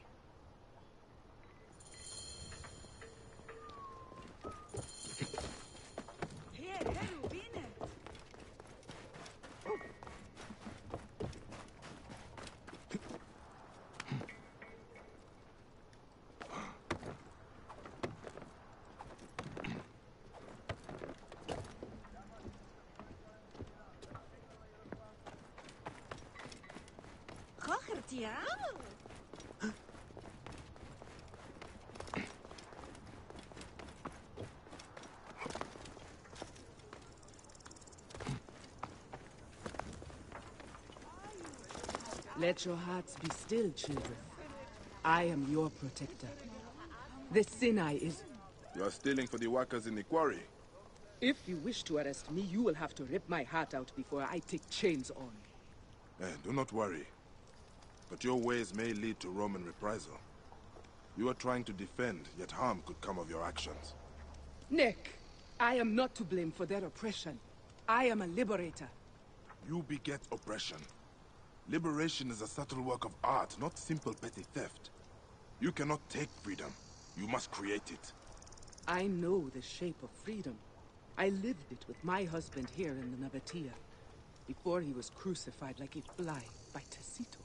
Let your hearts be still, children. I am your protector. The Sinai is... You are stealing for the workers in the quarry. If you wish to arrest me, you will have to rip my heart out before I take chains on. Do not worry. But your ways may lead to Roman reprisal. You are trying to defend, yet harm could come of your actions. Nick, I am not to blame for their oppression. I am a liberator. You beget oppression. Liberation is a subtle work of art, not simple petty theft. You cannot take freedom. You must create it. I know the shape of freedom. I lived it with my husband here in the Nabatea, before he was crucified like a fly by Tacito.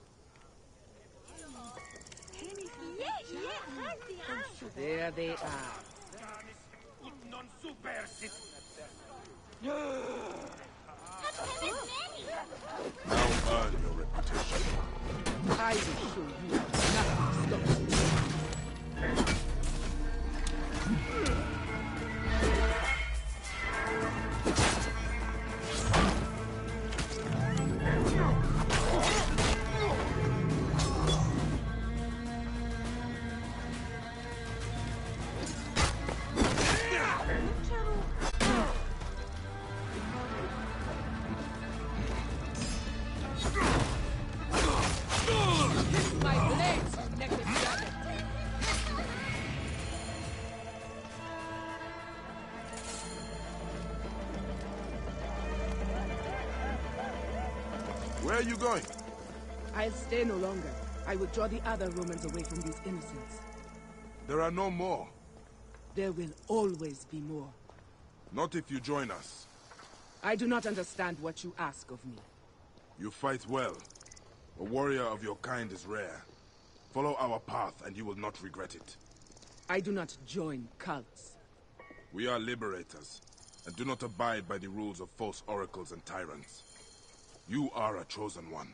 There they are. Now earn your reputation. I will show you how nothing stops me. Where are you going? I'll stay no longer. I will draw the other Romans away from these innocents. There are no more. There will always be more. Not if you join us. I do not understand what you ask of me. You fight well. A warrior of your kind is rare. Follow our path and you will not regret it. I do not join cults. We are liberators, and do not abide by the rules of false oracles and tyrants. You are a chosen one.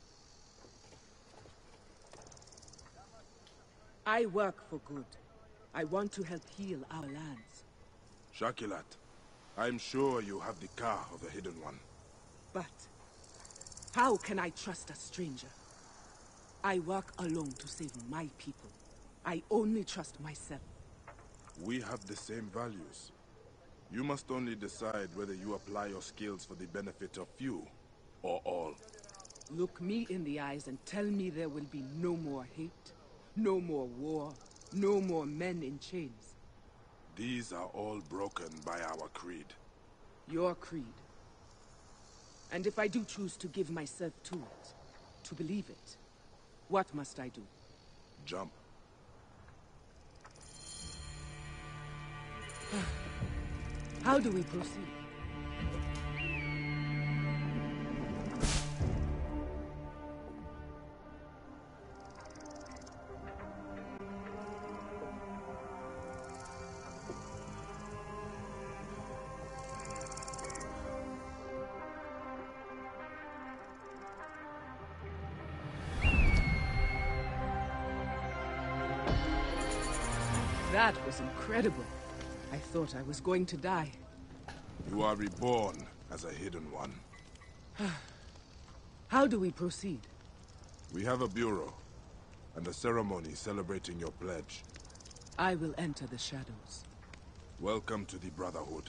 I work for good. I want to help heal our lands. Shakilat, I'm sure you have the car of the Hidden One. But how can I trust a stranger? I work alone to save my people. I only trust myself. We have the same values. You must only decide whether you apply your skills for the benefit of few or all. Look me in the eyes and tell me there will be no more hate, no more war, no more men in chains. These are all broken by our creed. Your creed. And if I do choose to give myself to it, to believe it, what must I do? Jump. How do we proceed? That was incredible. I thought I was going to die. You are reborn as a Hidden One. How do we proceed? We have a bureau, and a ceremony celebrating your pledge. I will enter the shadows. Welcome to the Brotherhood.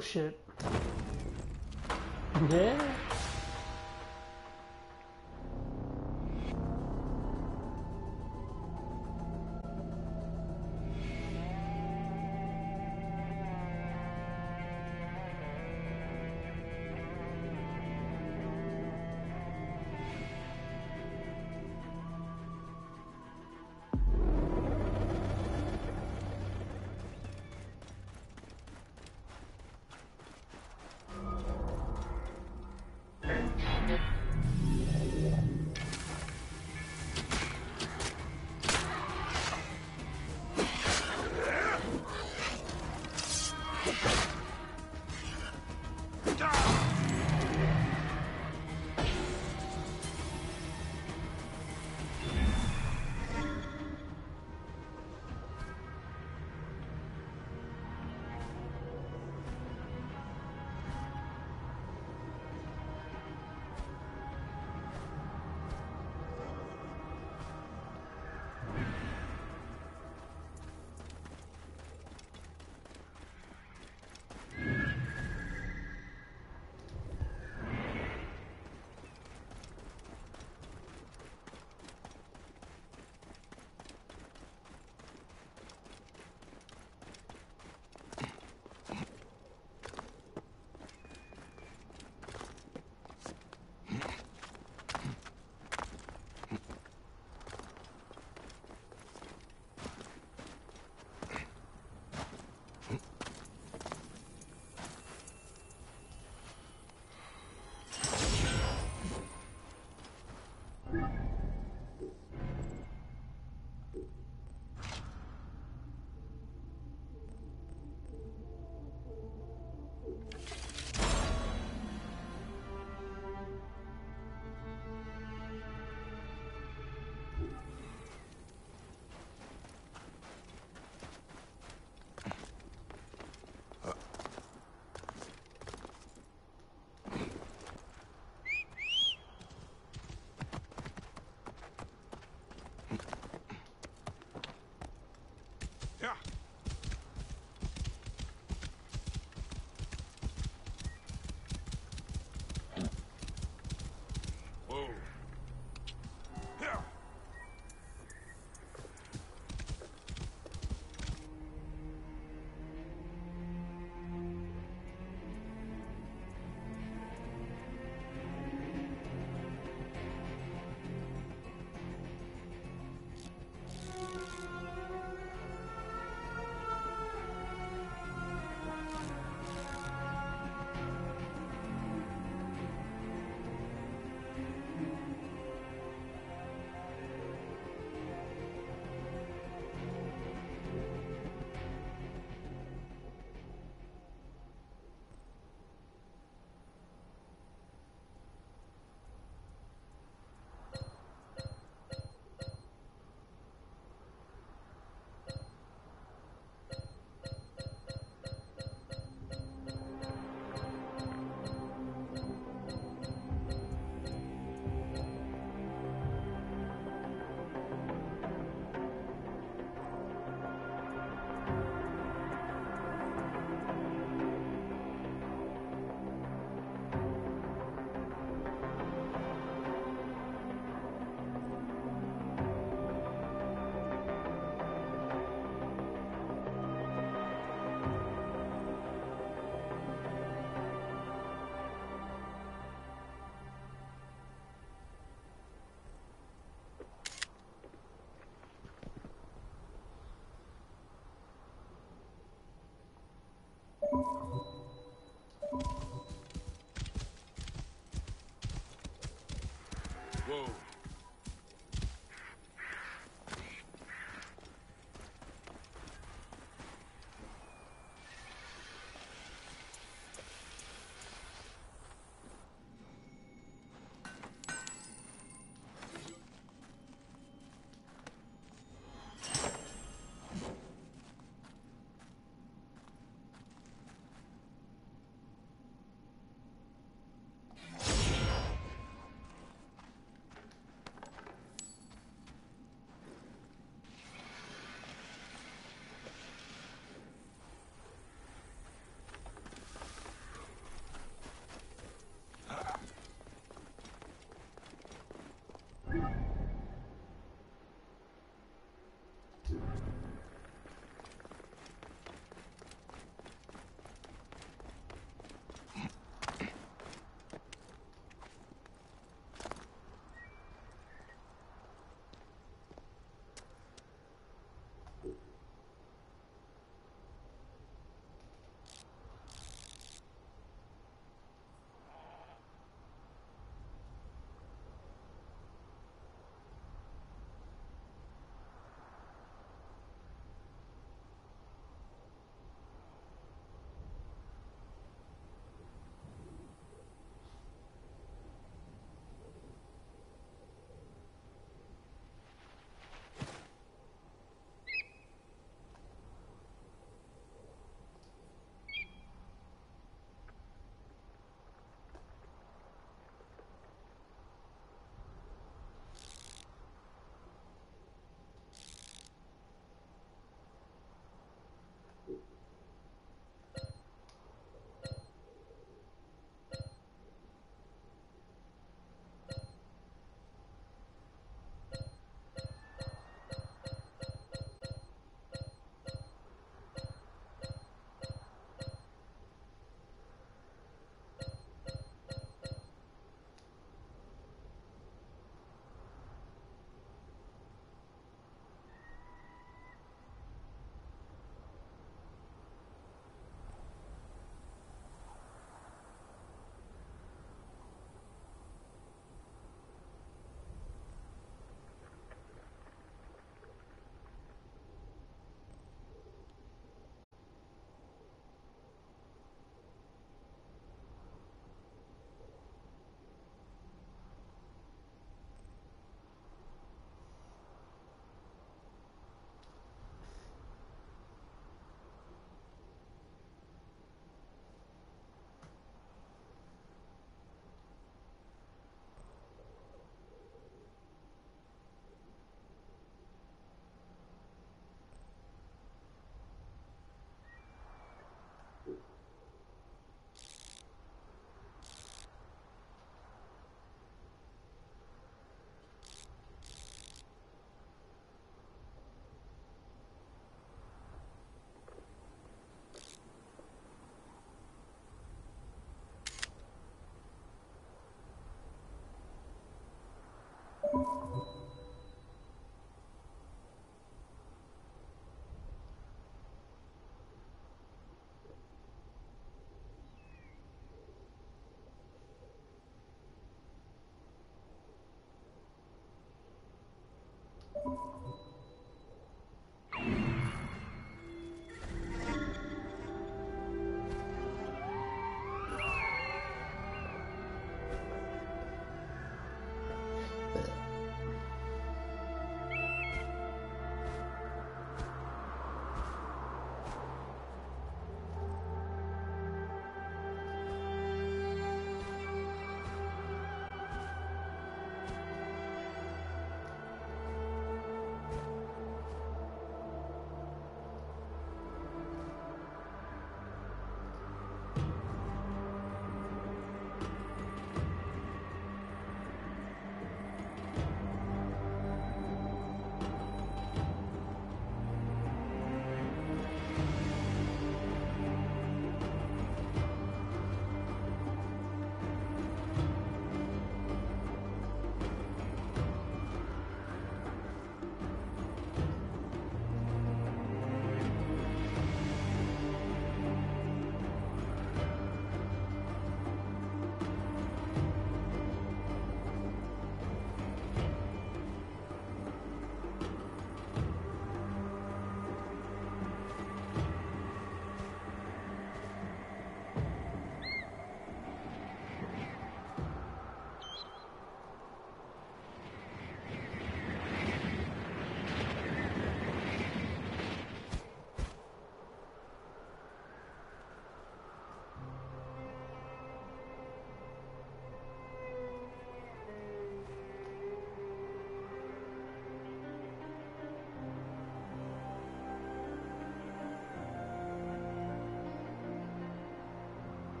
shit. Yeah. Yeah. Whoa. Yeah. Whoa.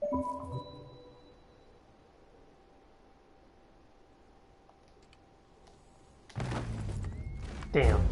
Damn.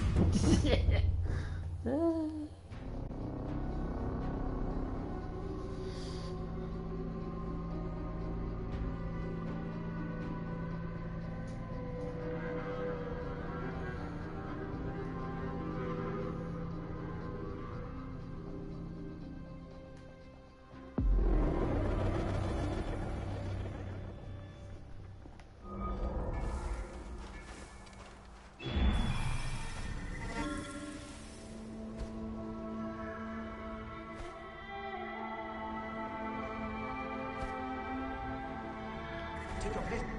Take your place.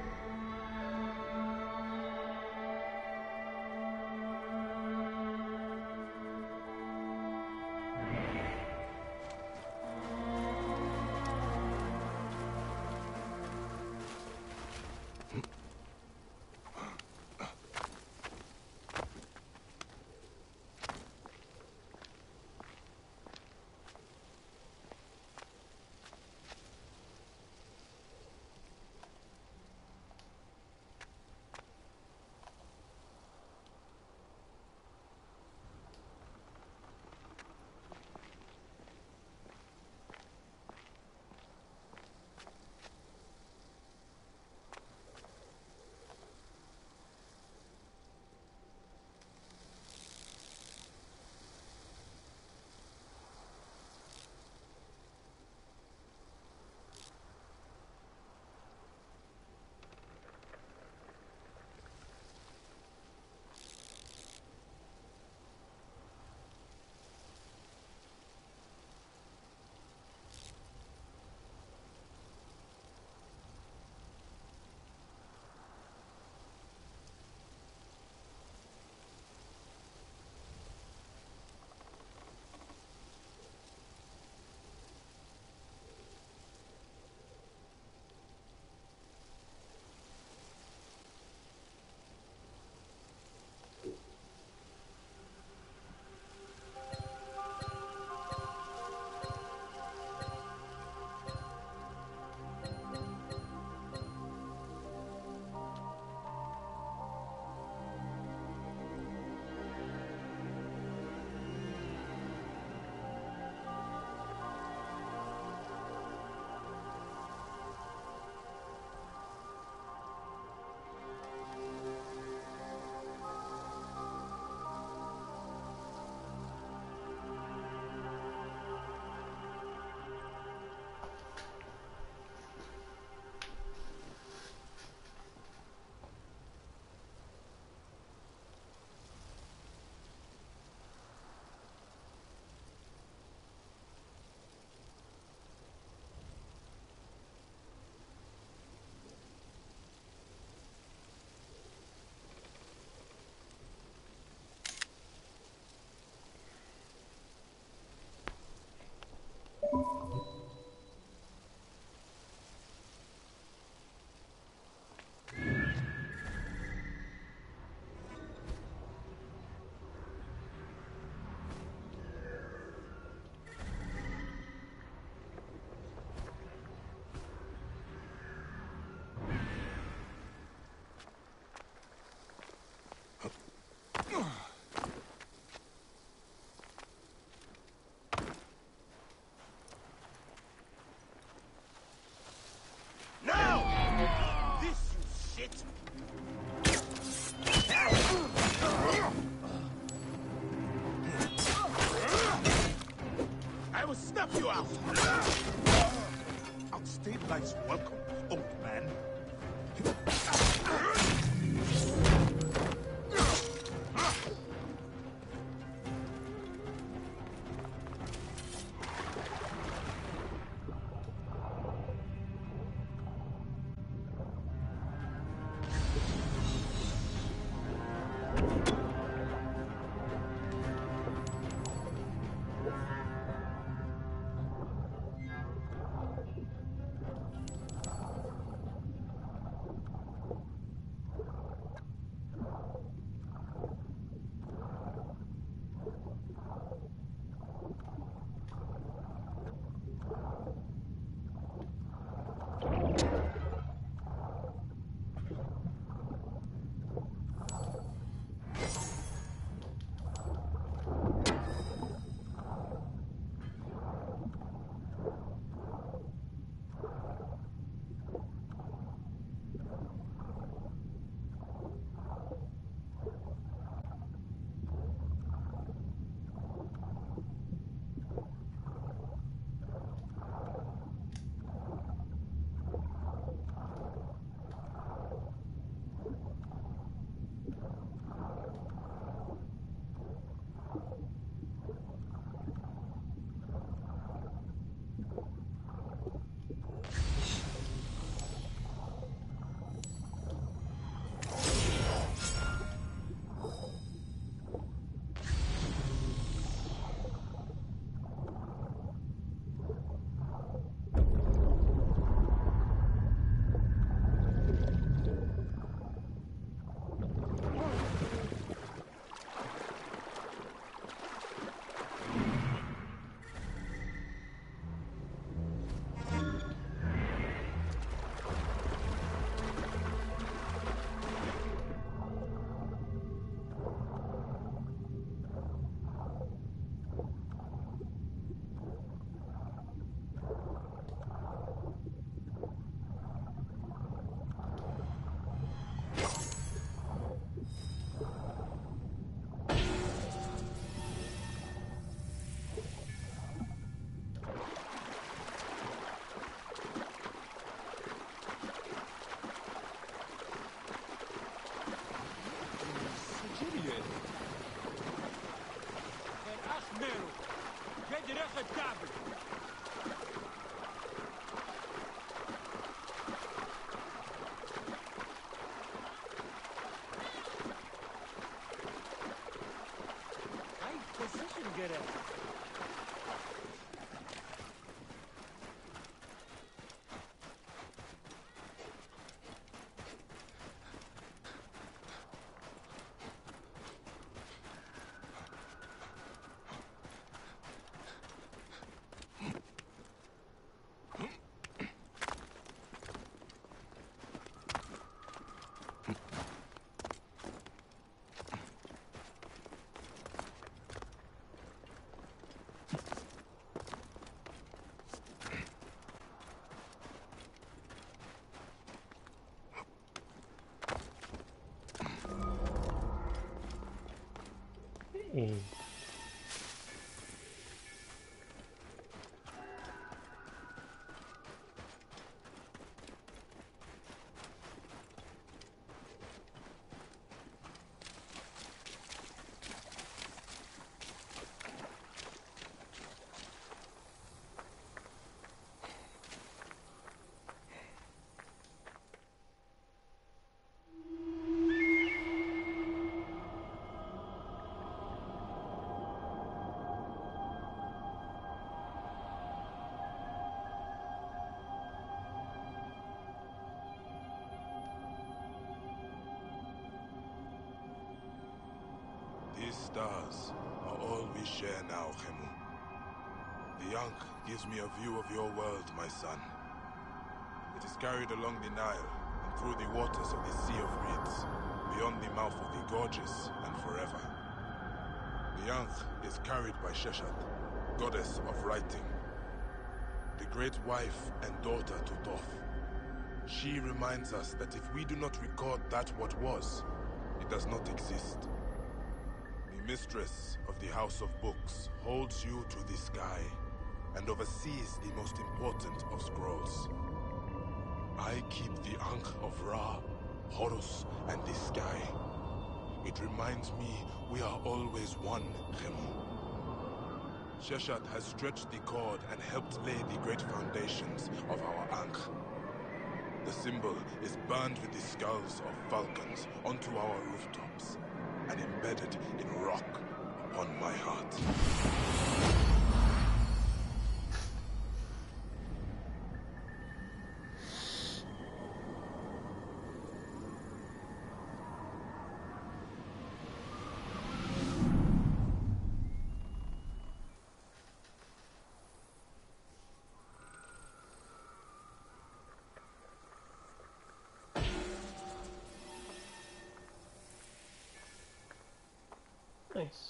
I will snap you out! Outstabilize welcome, old man. These stars are all we share now, Khemu. The Ankh gives me a view of your world, my son. It is carried along the Nile and through the waters of the Sea of Reeds, beyond the mouth of the Gorges and forever. The Ankh is carried by Sheshat, goddess of writing, the great wife and daughter to Thoth. She reminds us that if we do not record that what was, it does not exist. The mistress of the House of Books holds you to the sky and oversees the most important of scrolls. I keep the Ankh of Ra, Horus, and the sky. It reminds me we are always one, Khemu. Sheshat has stretched the cord and helped lay the great foundations of our Ankh. The symbol is burned with the skulls of falcons onto our rooftops and embedded in rock upon my heart. Nice.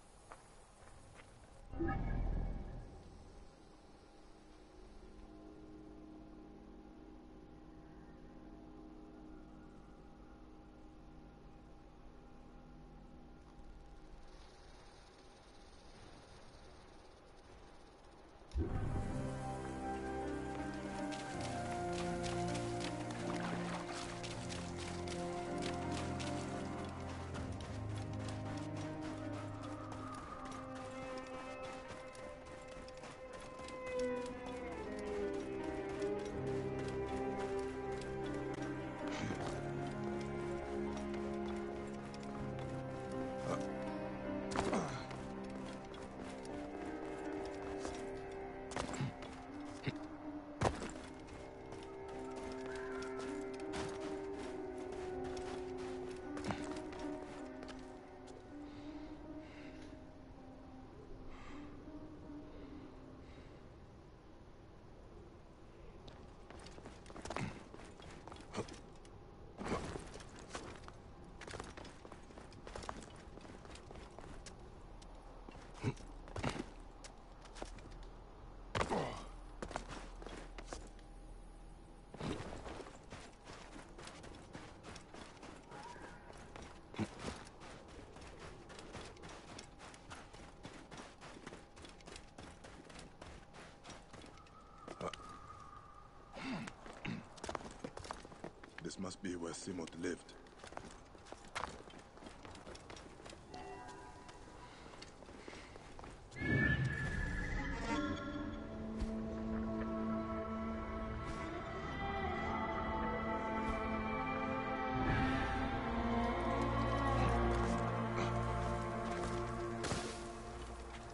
This must be where Simut lived.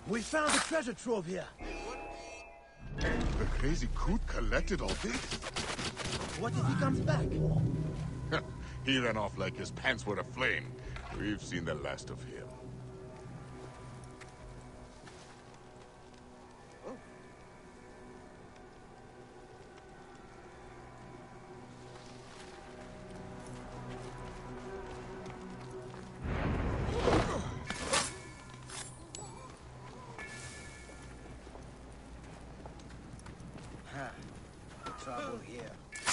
We found a treasure trove here. The crazy coot collected all this? What if he comes back? He ran off like his pants were aflame. We've seen the last of him. Trouble here.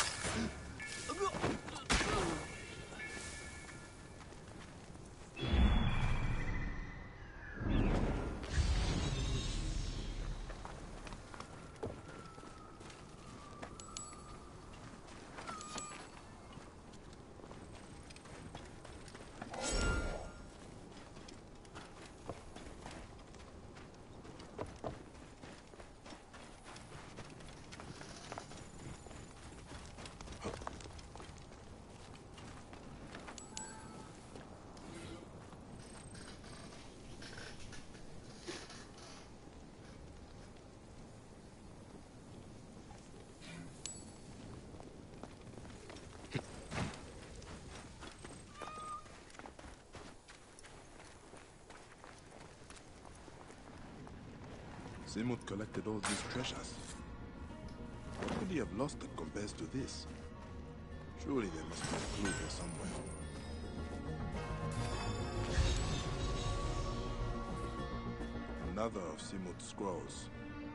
Simut collected all these treasures. What could he have lost that compares to this? Surely there must be a clue here somewhere. Another of Simut's scrolls.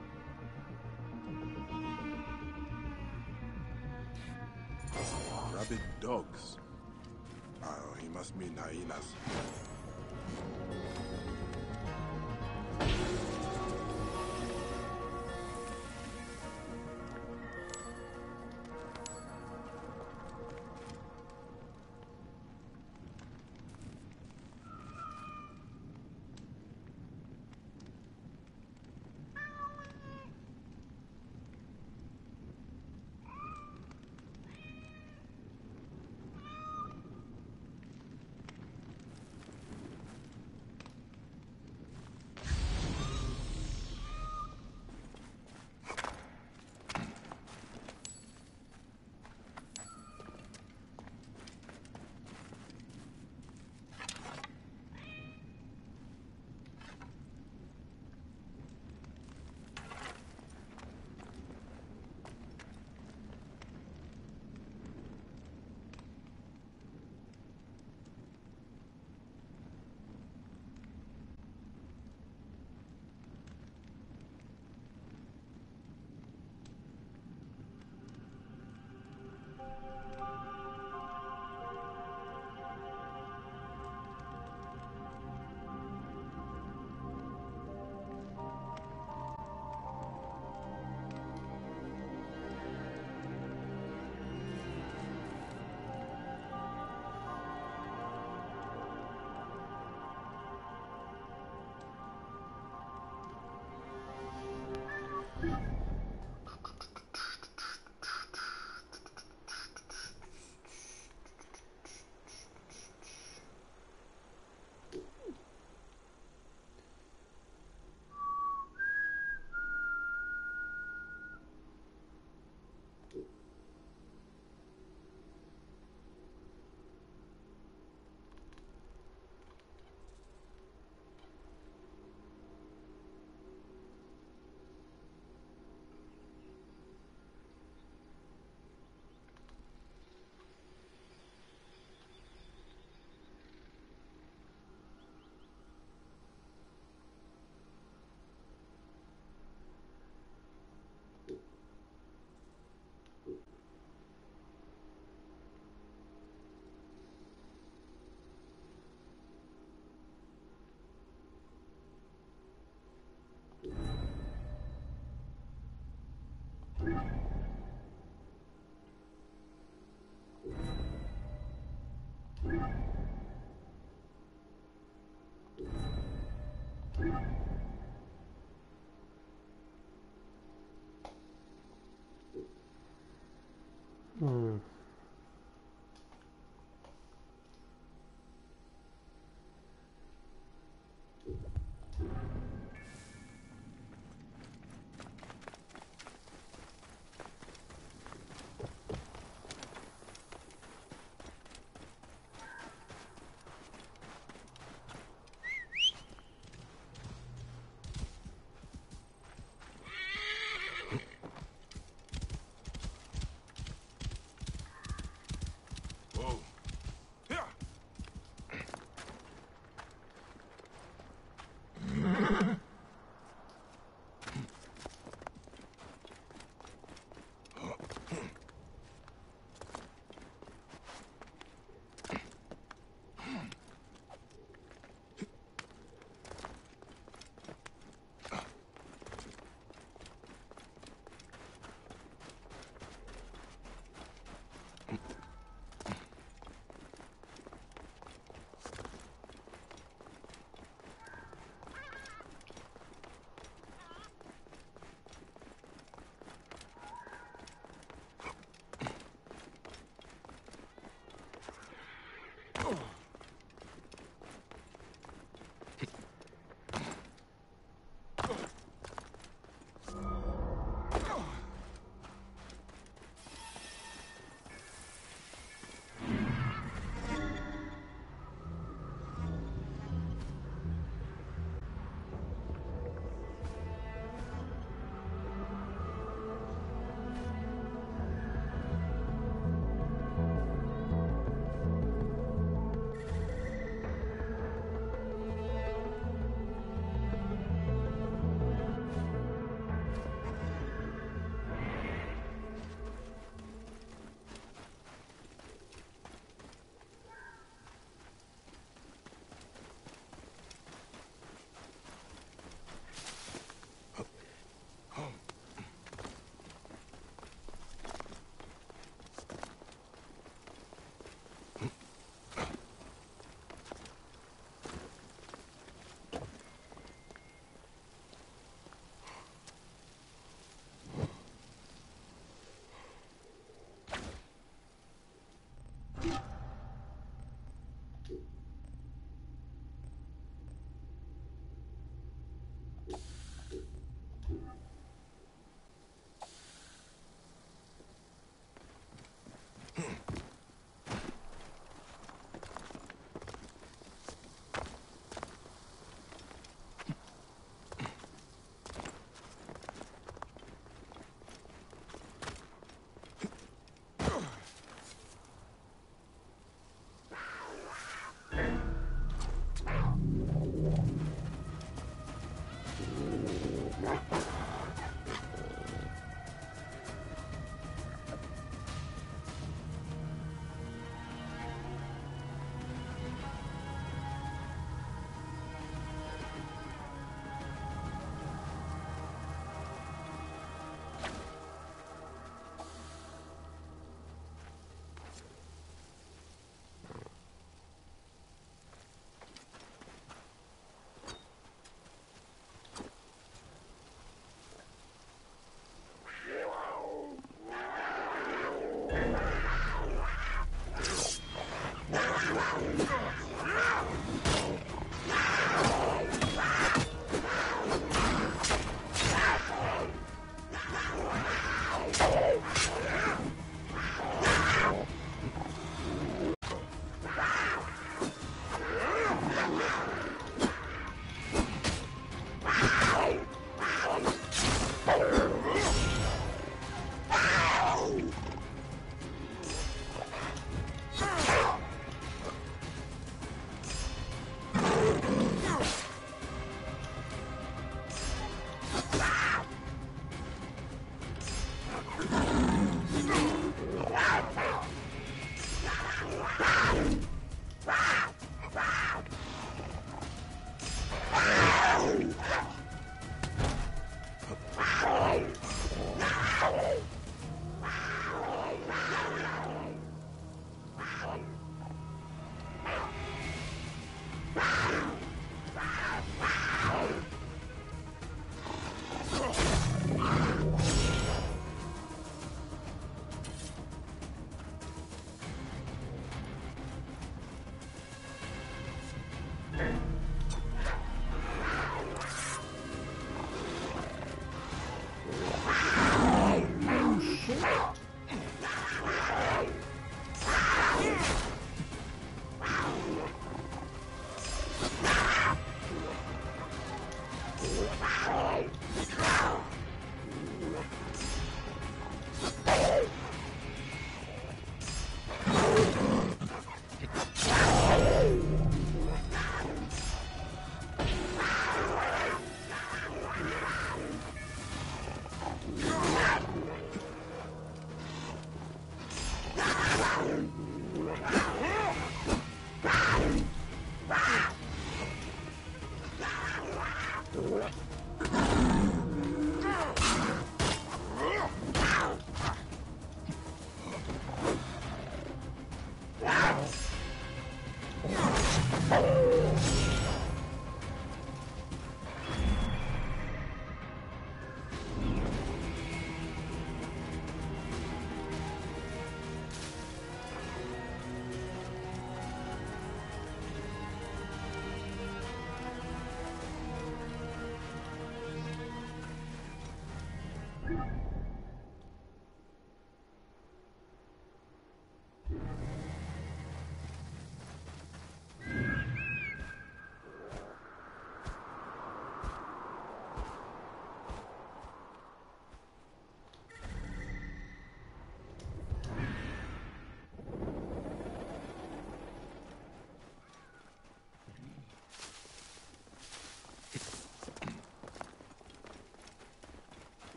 Rabid dogs. Oh, he must mean hyenas.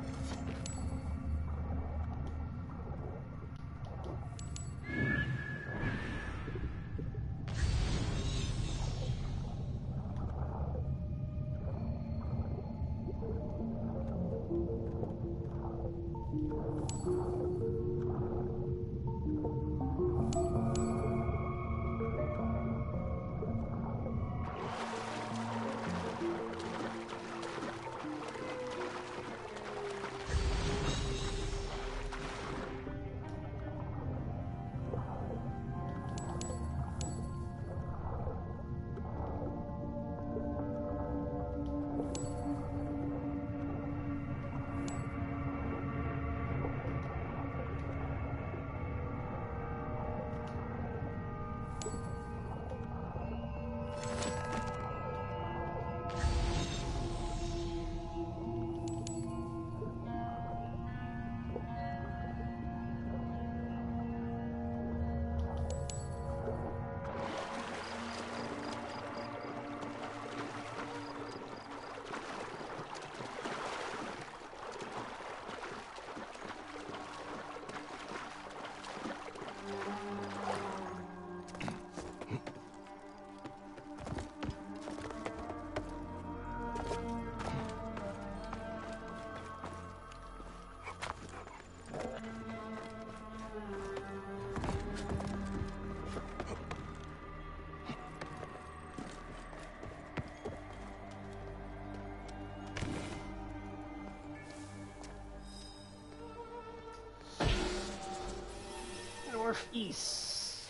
Northeast.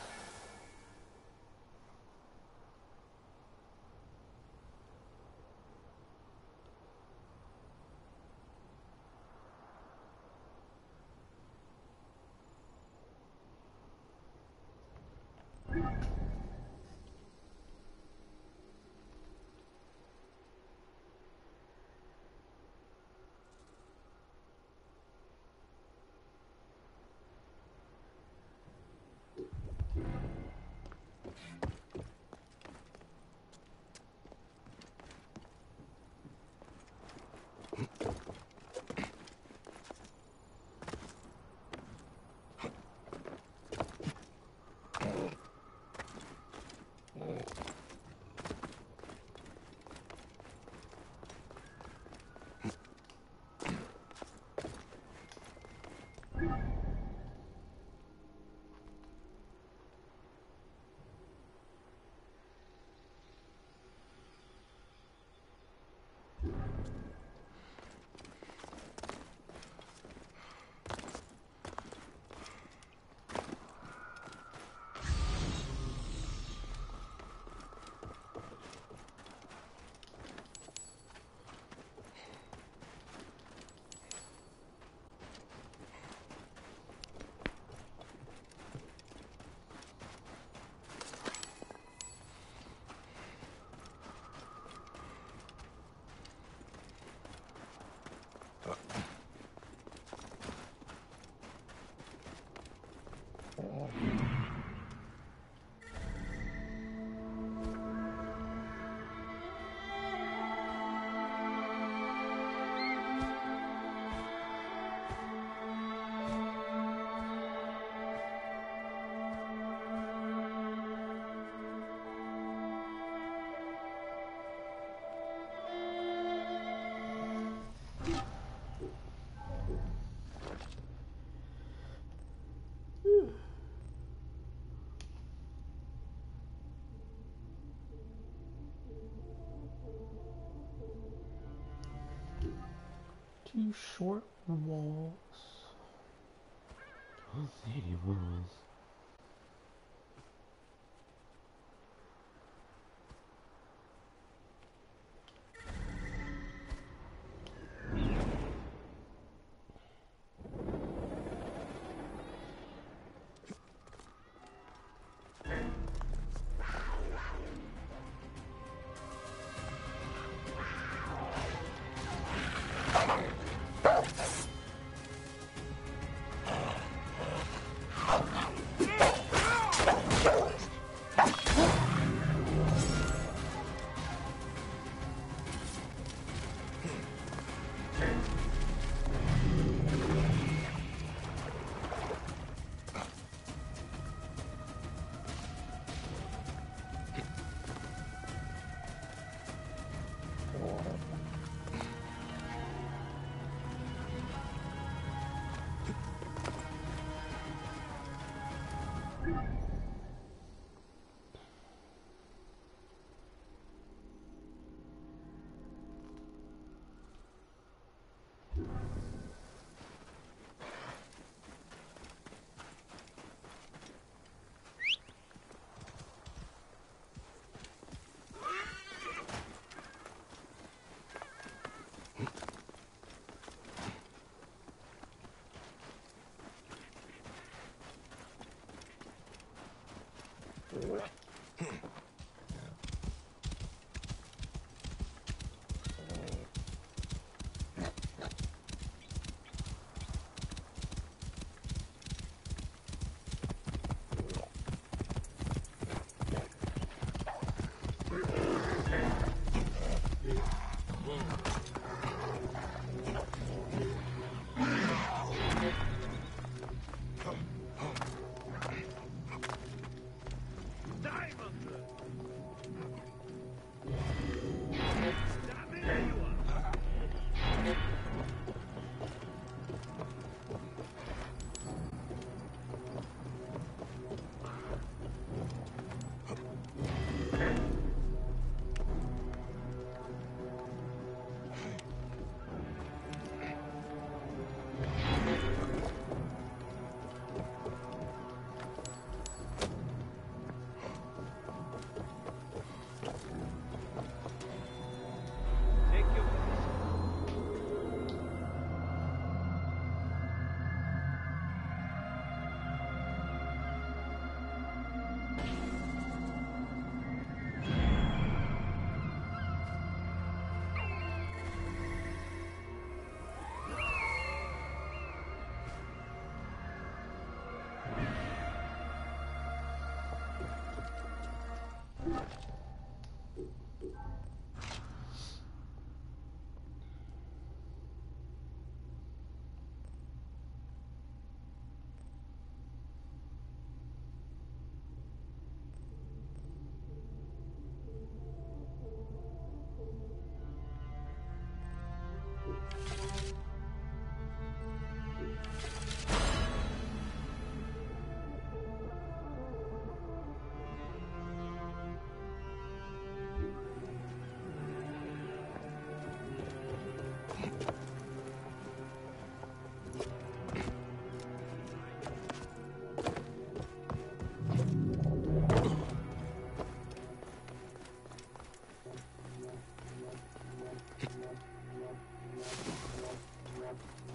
Two short walls. I don't see any walls.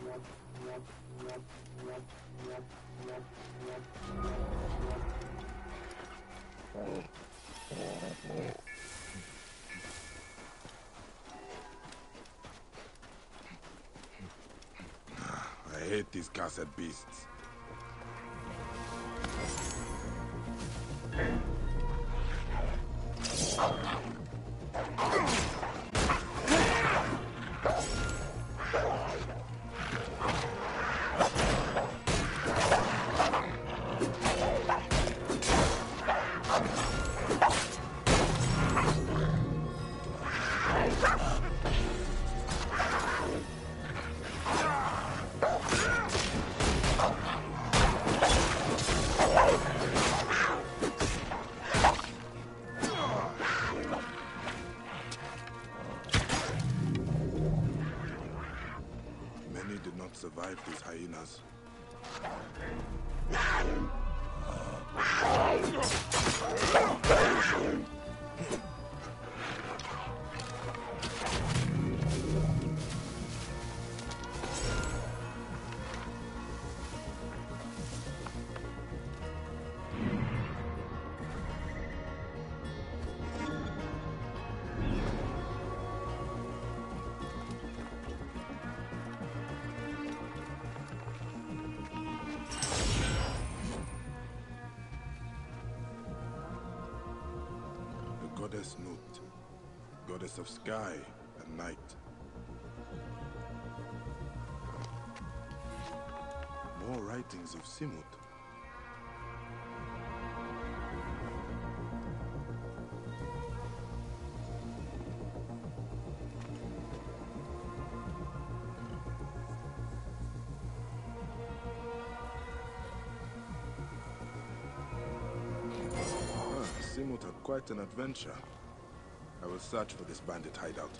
I hate these cursed beasts. Survive these hyenas. Goddess Nut, goddess of sky and night. More writings of Simut. Simut had quite an adventure. I will search for this bandit hideout.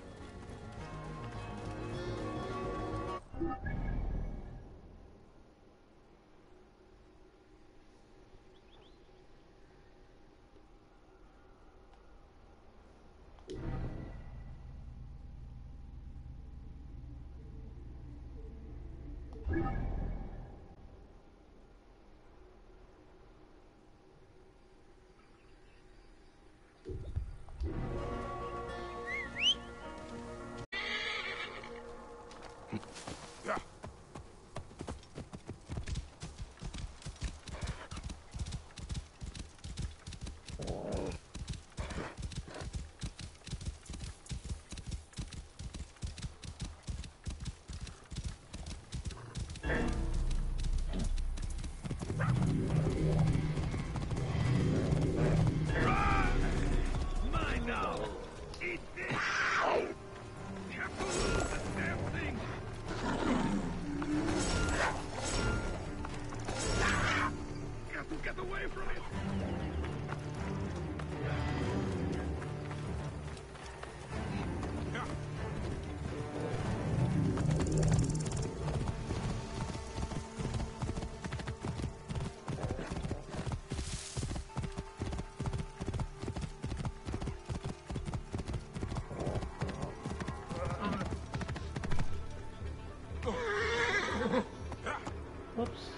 Whoops.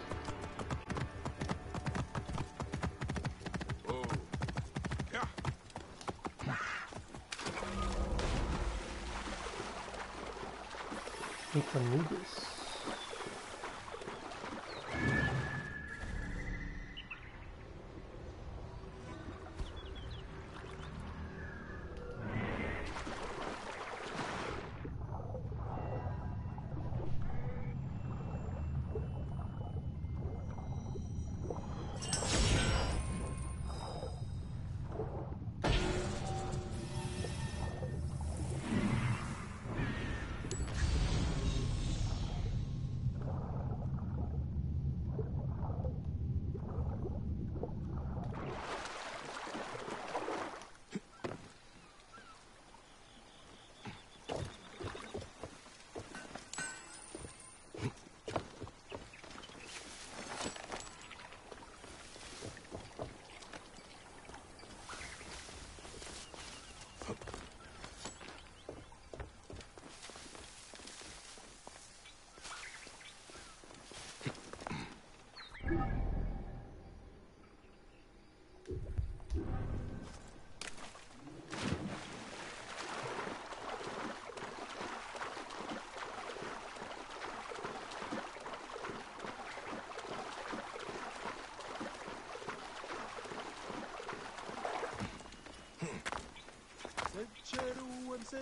We can move this.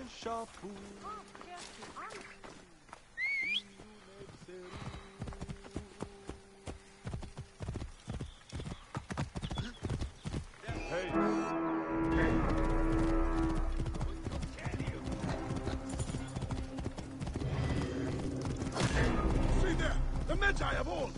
chapeau. See there! The Magi of old!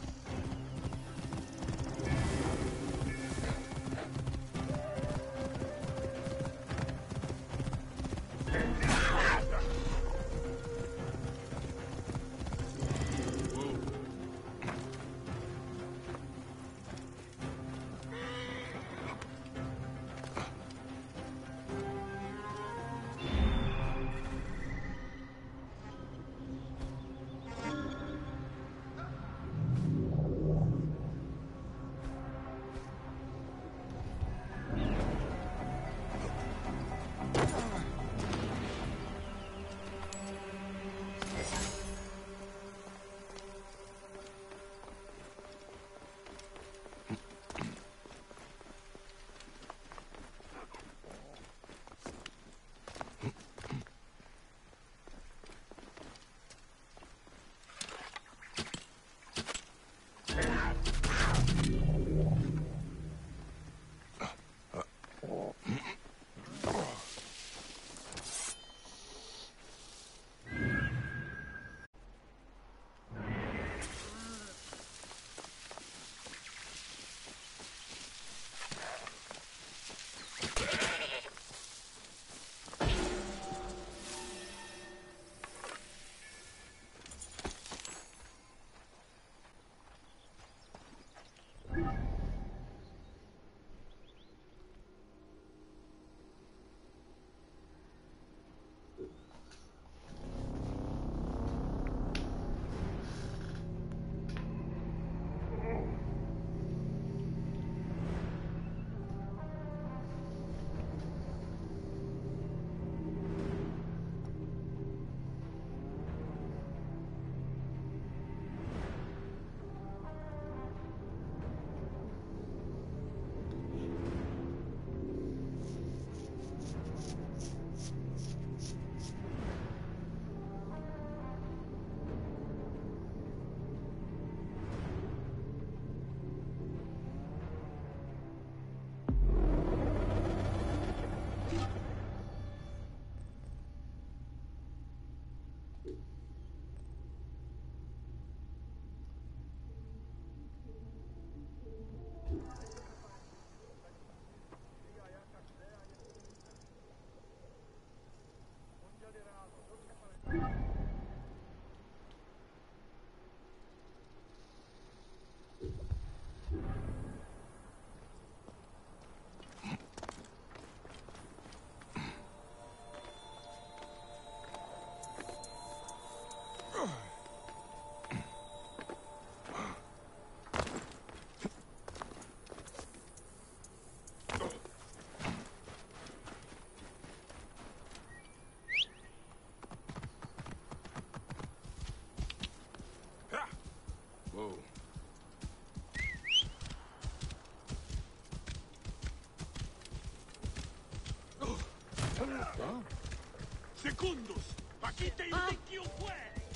Secundus! Aquí te indiquio fue!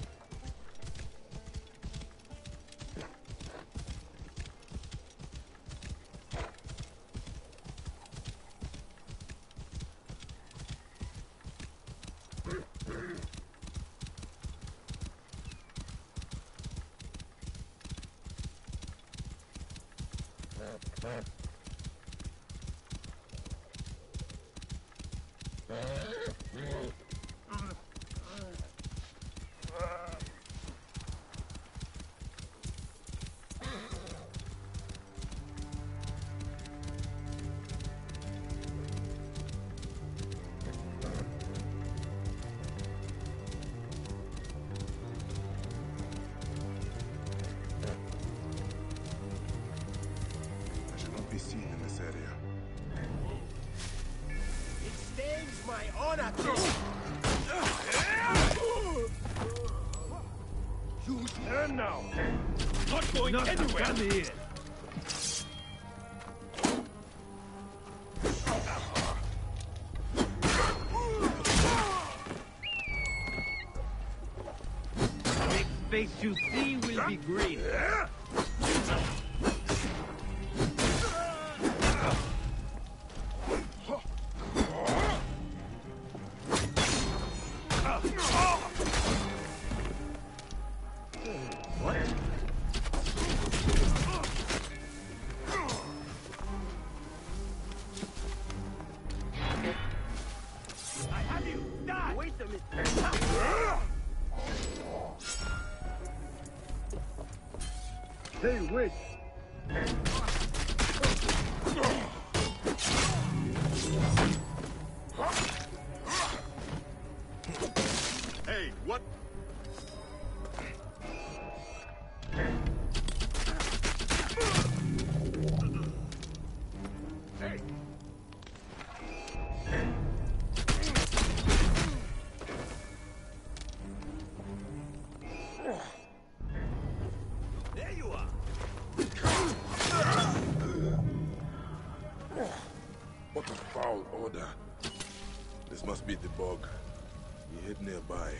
Seen in this area. It stains my honor. You turn now. Not going anywhere. Come here. face you see will be green. Hey, wait! Hey, what? Hey! There you are! What a foul order. This must be the bog. He hid nearby.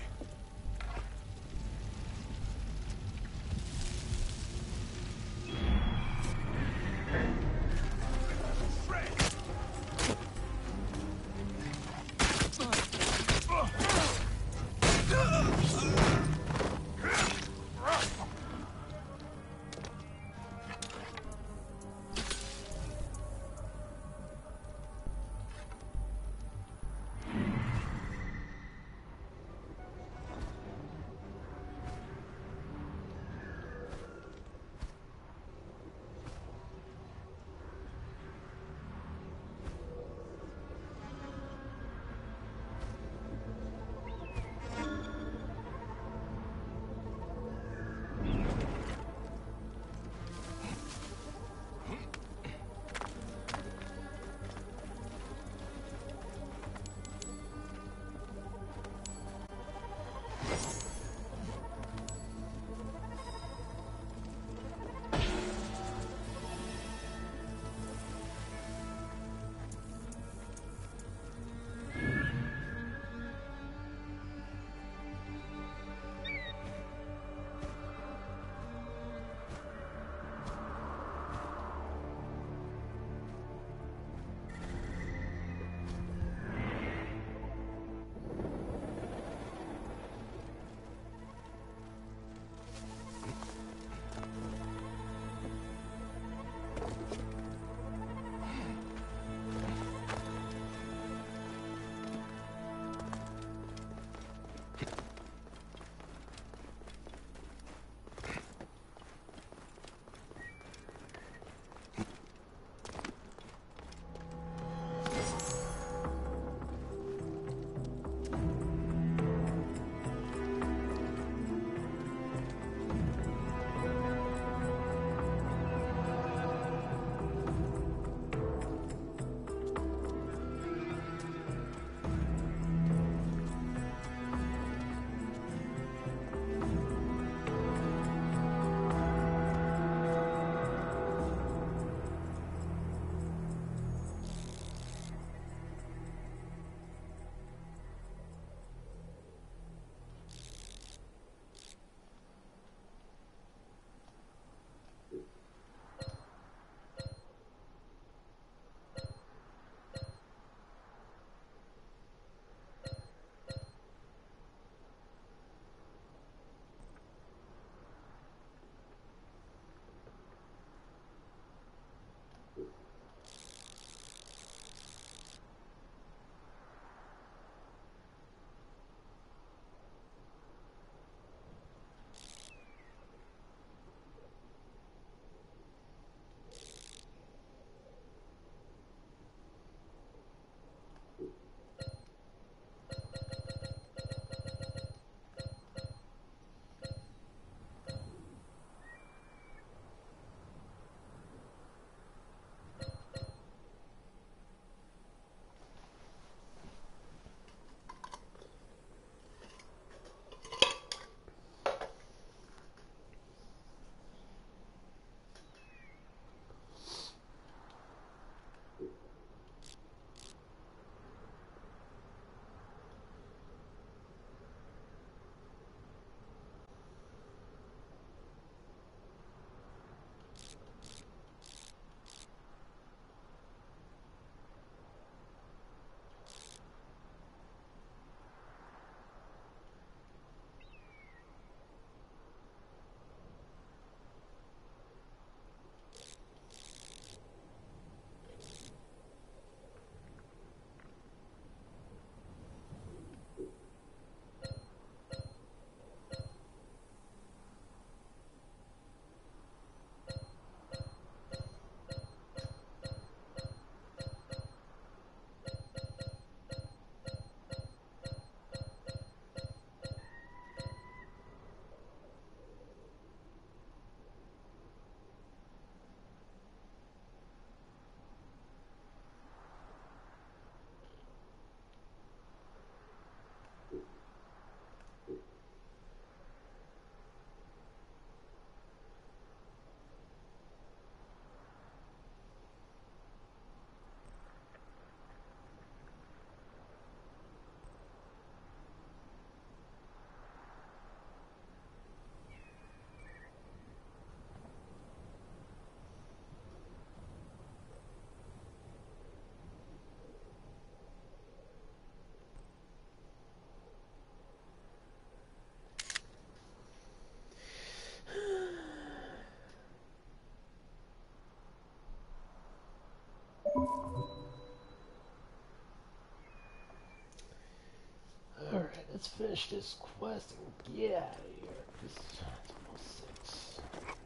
finish this quest and get out of here. It's almost 6.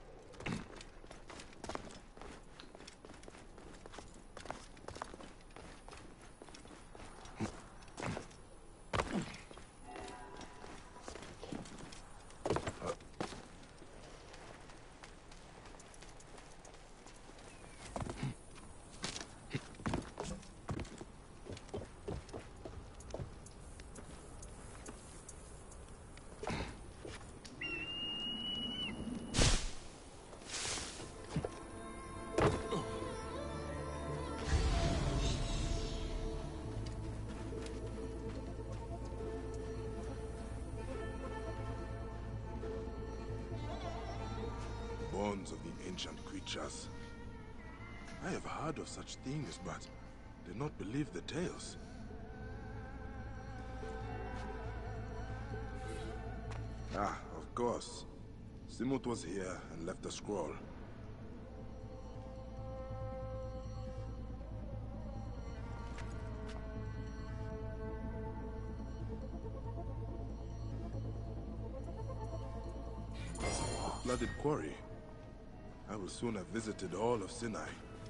Bones of the ancient creatures. I have heard of such things, but did not believe the tales. Ah, of course. Simut was here and left a scroll. Flooded quarry. I will soon have visited all of Sinai.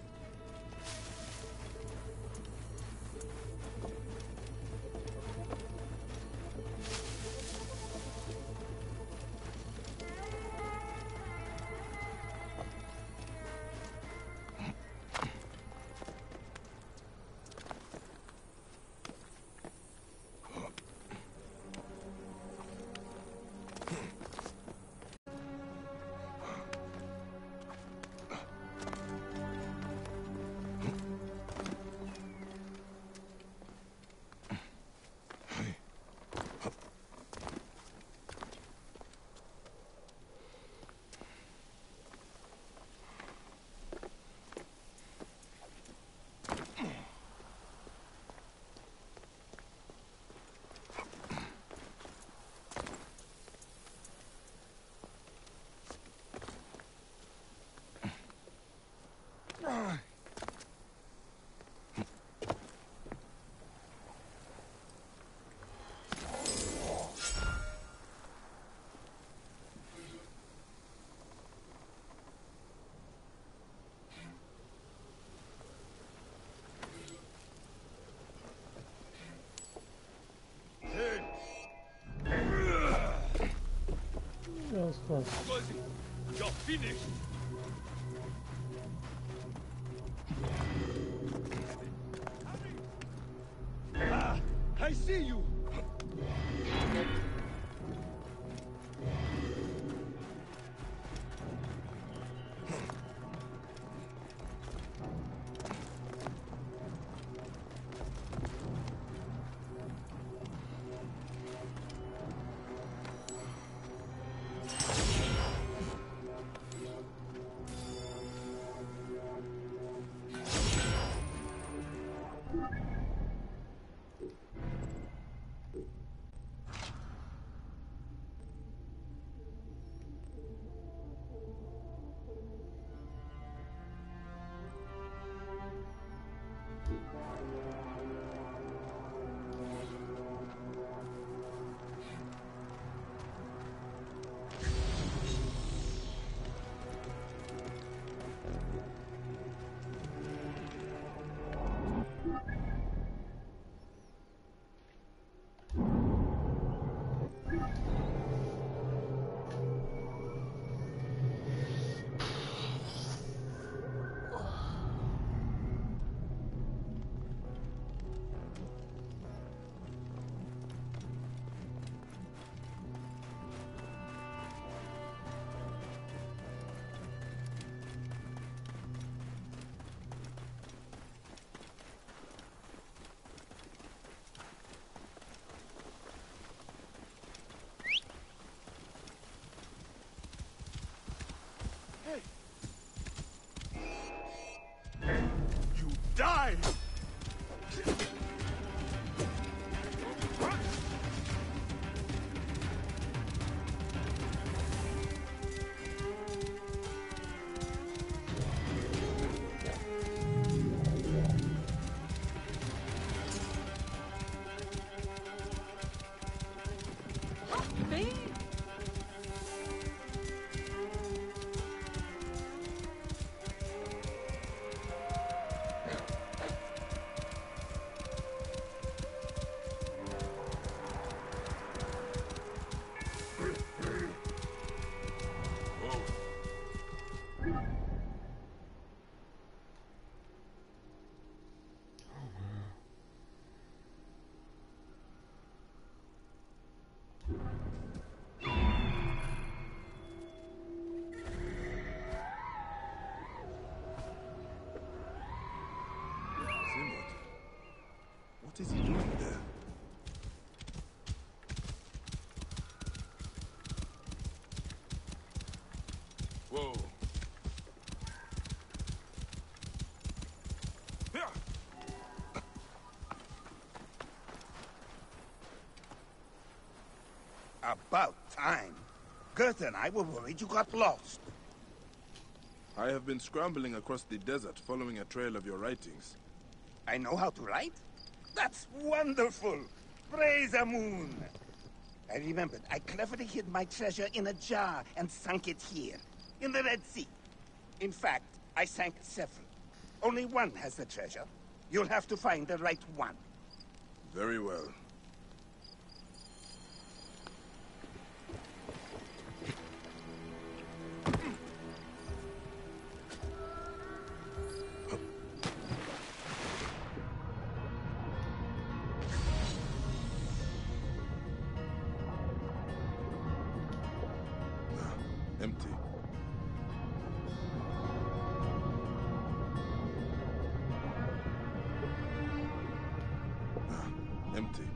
That was close. You're finished. Ah, I see you. Whoa. About time. Goethe and I were worried you got lost. I have been scrambling across the desert following a trail of your writings. I know how to write? That's wonderful! Praise the moon! I remembered I cleverly hid my treasure in a jar and sunk it here, in the Red Sea. In fact, I sank several. Only one has the treasure. You'll have to find the right one. Very well. Empty. Empty.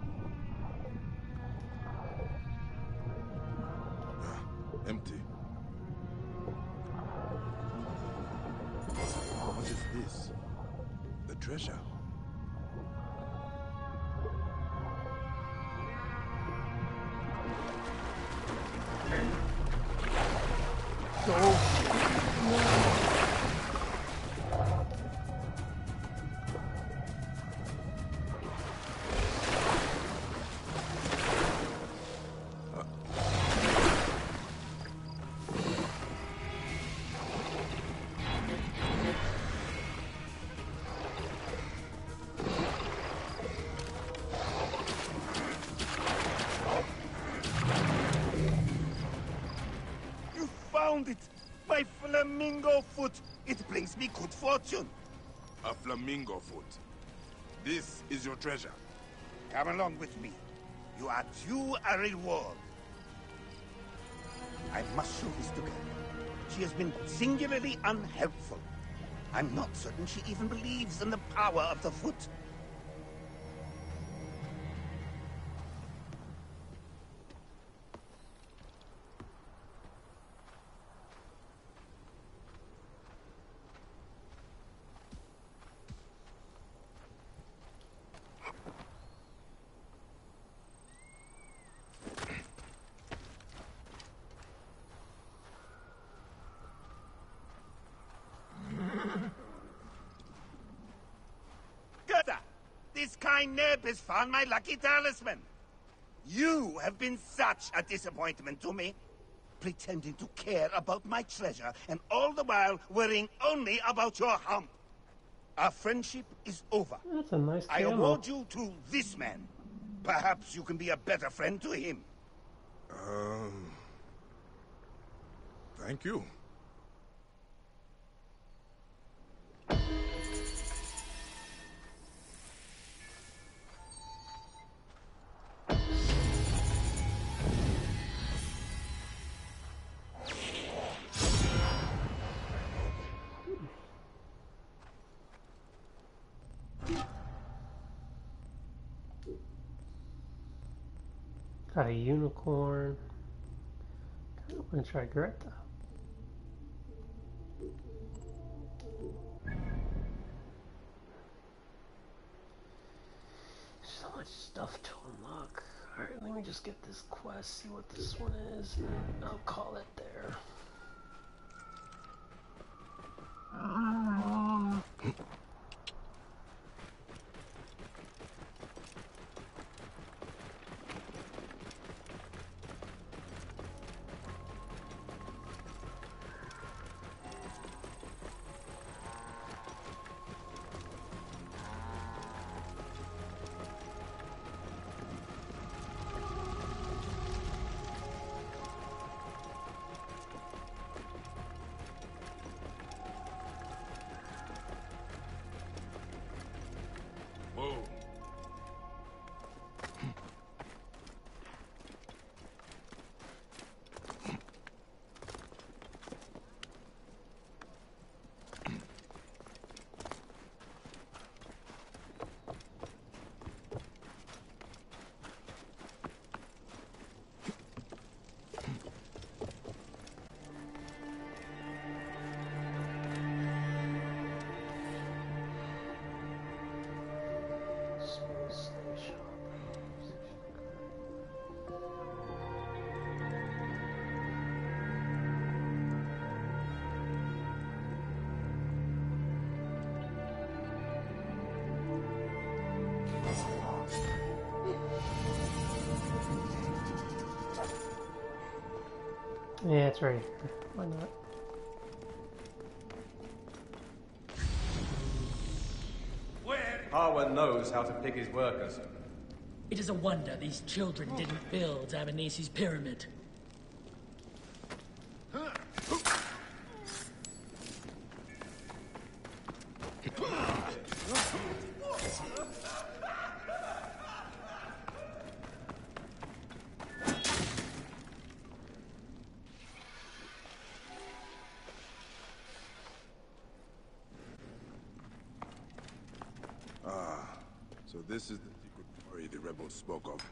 Empty. What is this? The treasure. Found it! My flamingo foot! It brings me good fortune! A flamingo foot. This is your treasure. Come along with me. You are due a reward. I must show this to her. She has been singularly unhelpful. I'm not certain she even believes in the power of the foot. This kind Neb has found my lucky talisman. You have been such a disappointment to me. Pretending to care about my treasure, and all the while worrying only about your hump. Our friendship is over. That's a nice I camel. award you to this man. Perhaps you can be a better friend to him. Thank you. Got a unicorn. Kind of want to try Greta. So much stuff to unlock. Alright, let me just get this quest, see what this one is, and then I'll call it there. Yeah, it's right here. Why not? Harwin knows how to pick his workers. It is a wonder these children didn't build Amenesi's pyramid. So this is the secret quarry the rebels spoke of.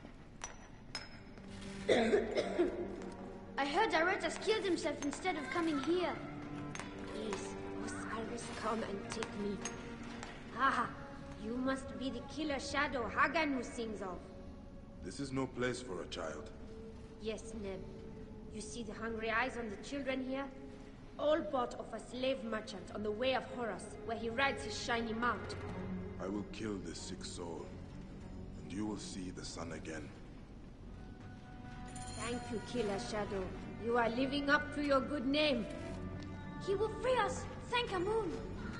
I heard Aretas killed himself instead of coming here. Please, Osiris, come and take me. Ah, you must be the killer shadow Haganu sings of. This is no place for a child. Yes, Neb. You see the hungry eyes on the children here? All bought of a slave merchant on the way of Horus, where he rides his shiny mount. I will kill this sick soul, and you will see the sun again. Thank you, Killer Shadow. You are living up to your good name. He will free us. Thank Amun.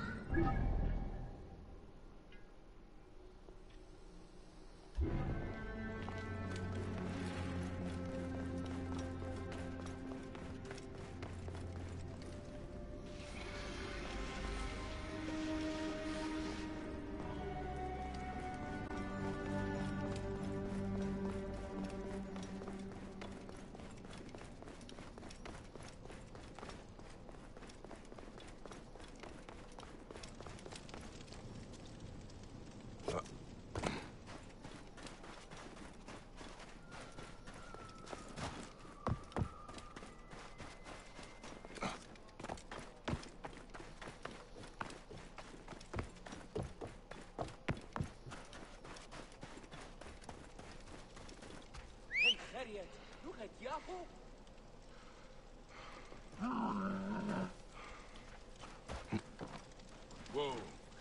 Whoa.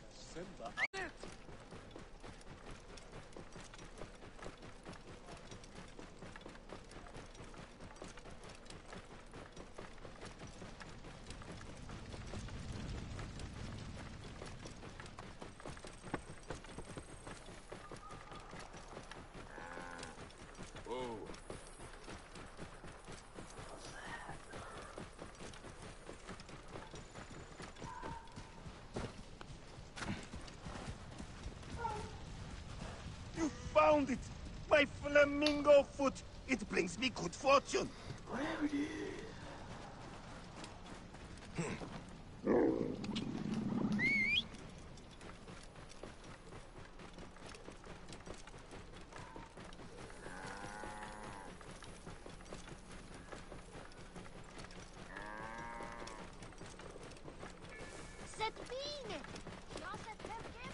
You found it! My flamingo foot! It brings me good fortune! Whatever it is. Cette mine! Dans cette perception!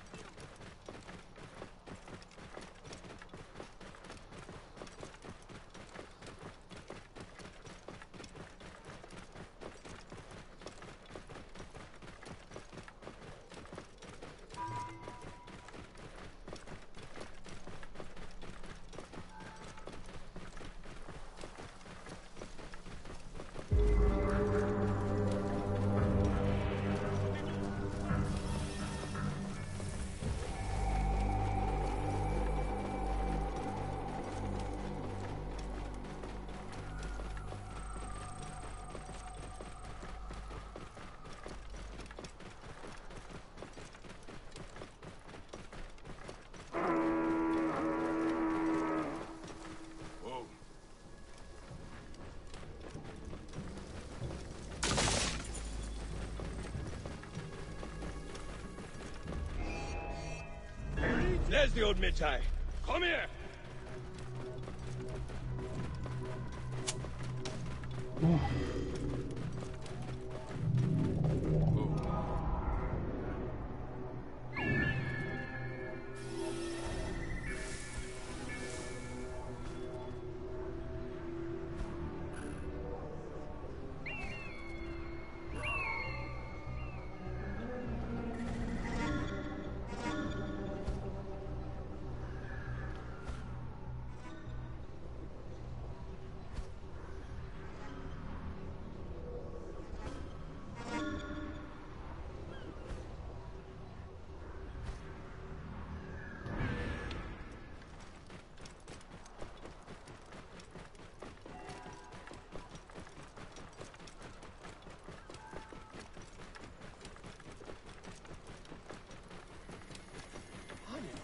There's the old Mitai. Come here!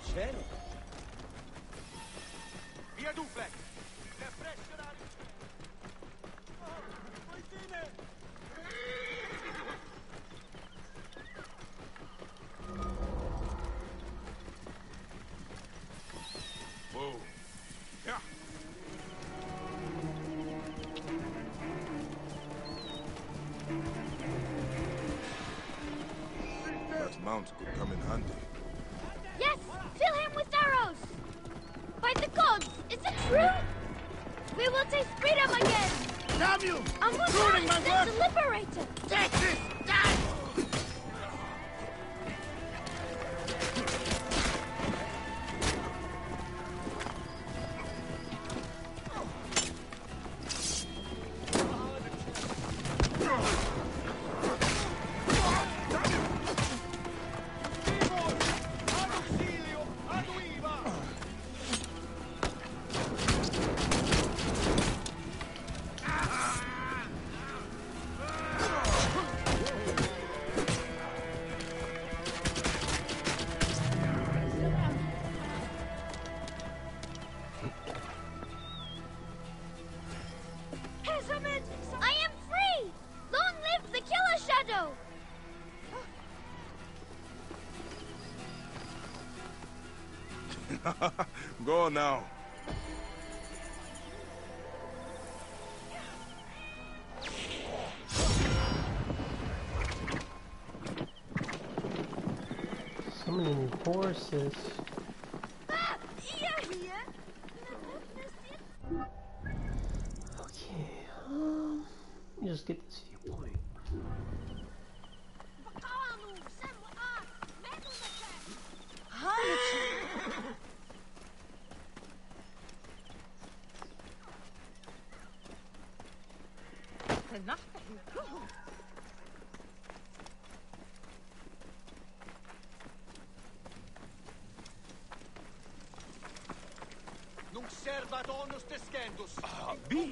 cielo. Via Duflex! Whoa. Yeah. That mount could come in handy. Yes! Fill him with arrows! By the gods! Is it true? We will taste freedom again! Damn you! Ruining my work! The liberator! Take this! Die! I am free! Long live the Killer Shadow! Go now. Summoning horses. Okay, let me just get this viewpoint. Nunc servat onus descendus. B.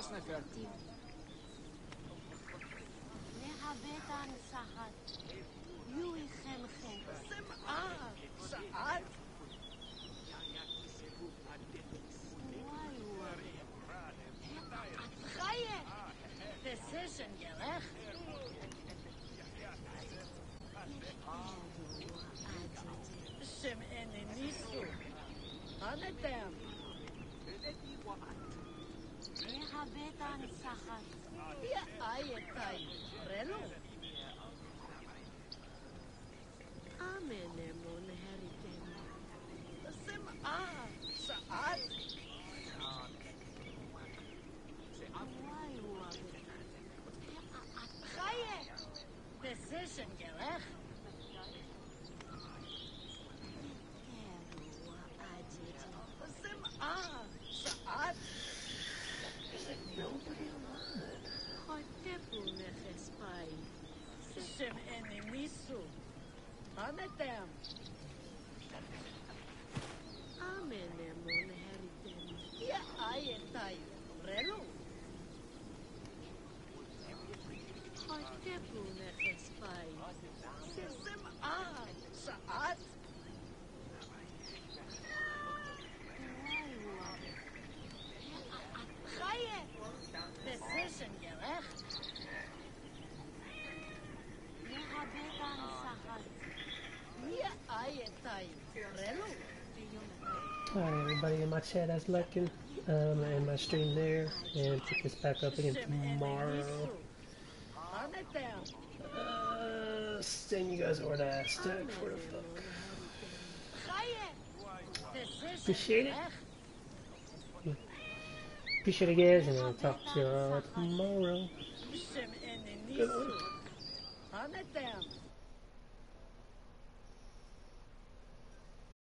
Alright everybody, in my chat as lurking, and my stream there, and pick this back up again tomorrow. Send you guys over to Aztec for the fuck. Appreciate it. Appreciate it guys, and I'll talk to you all tomorrow. Good one.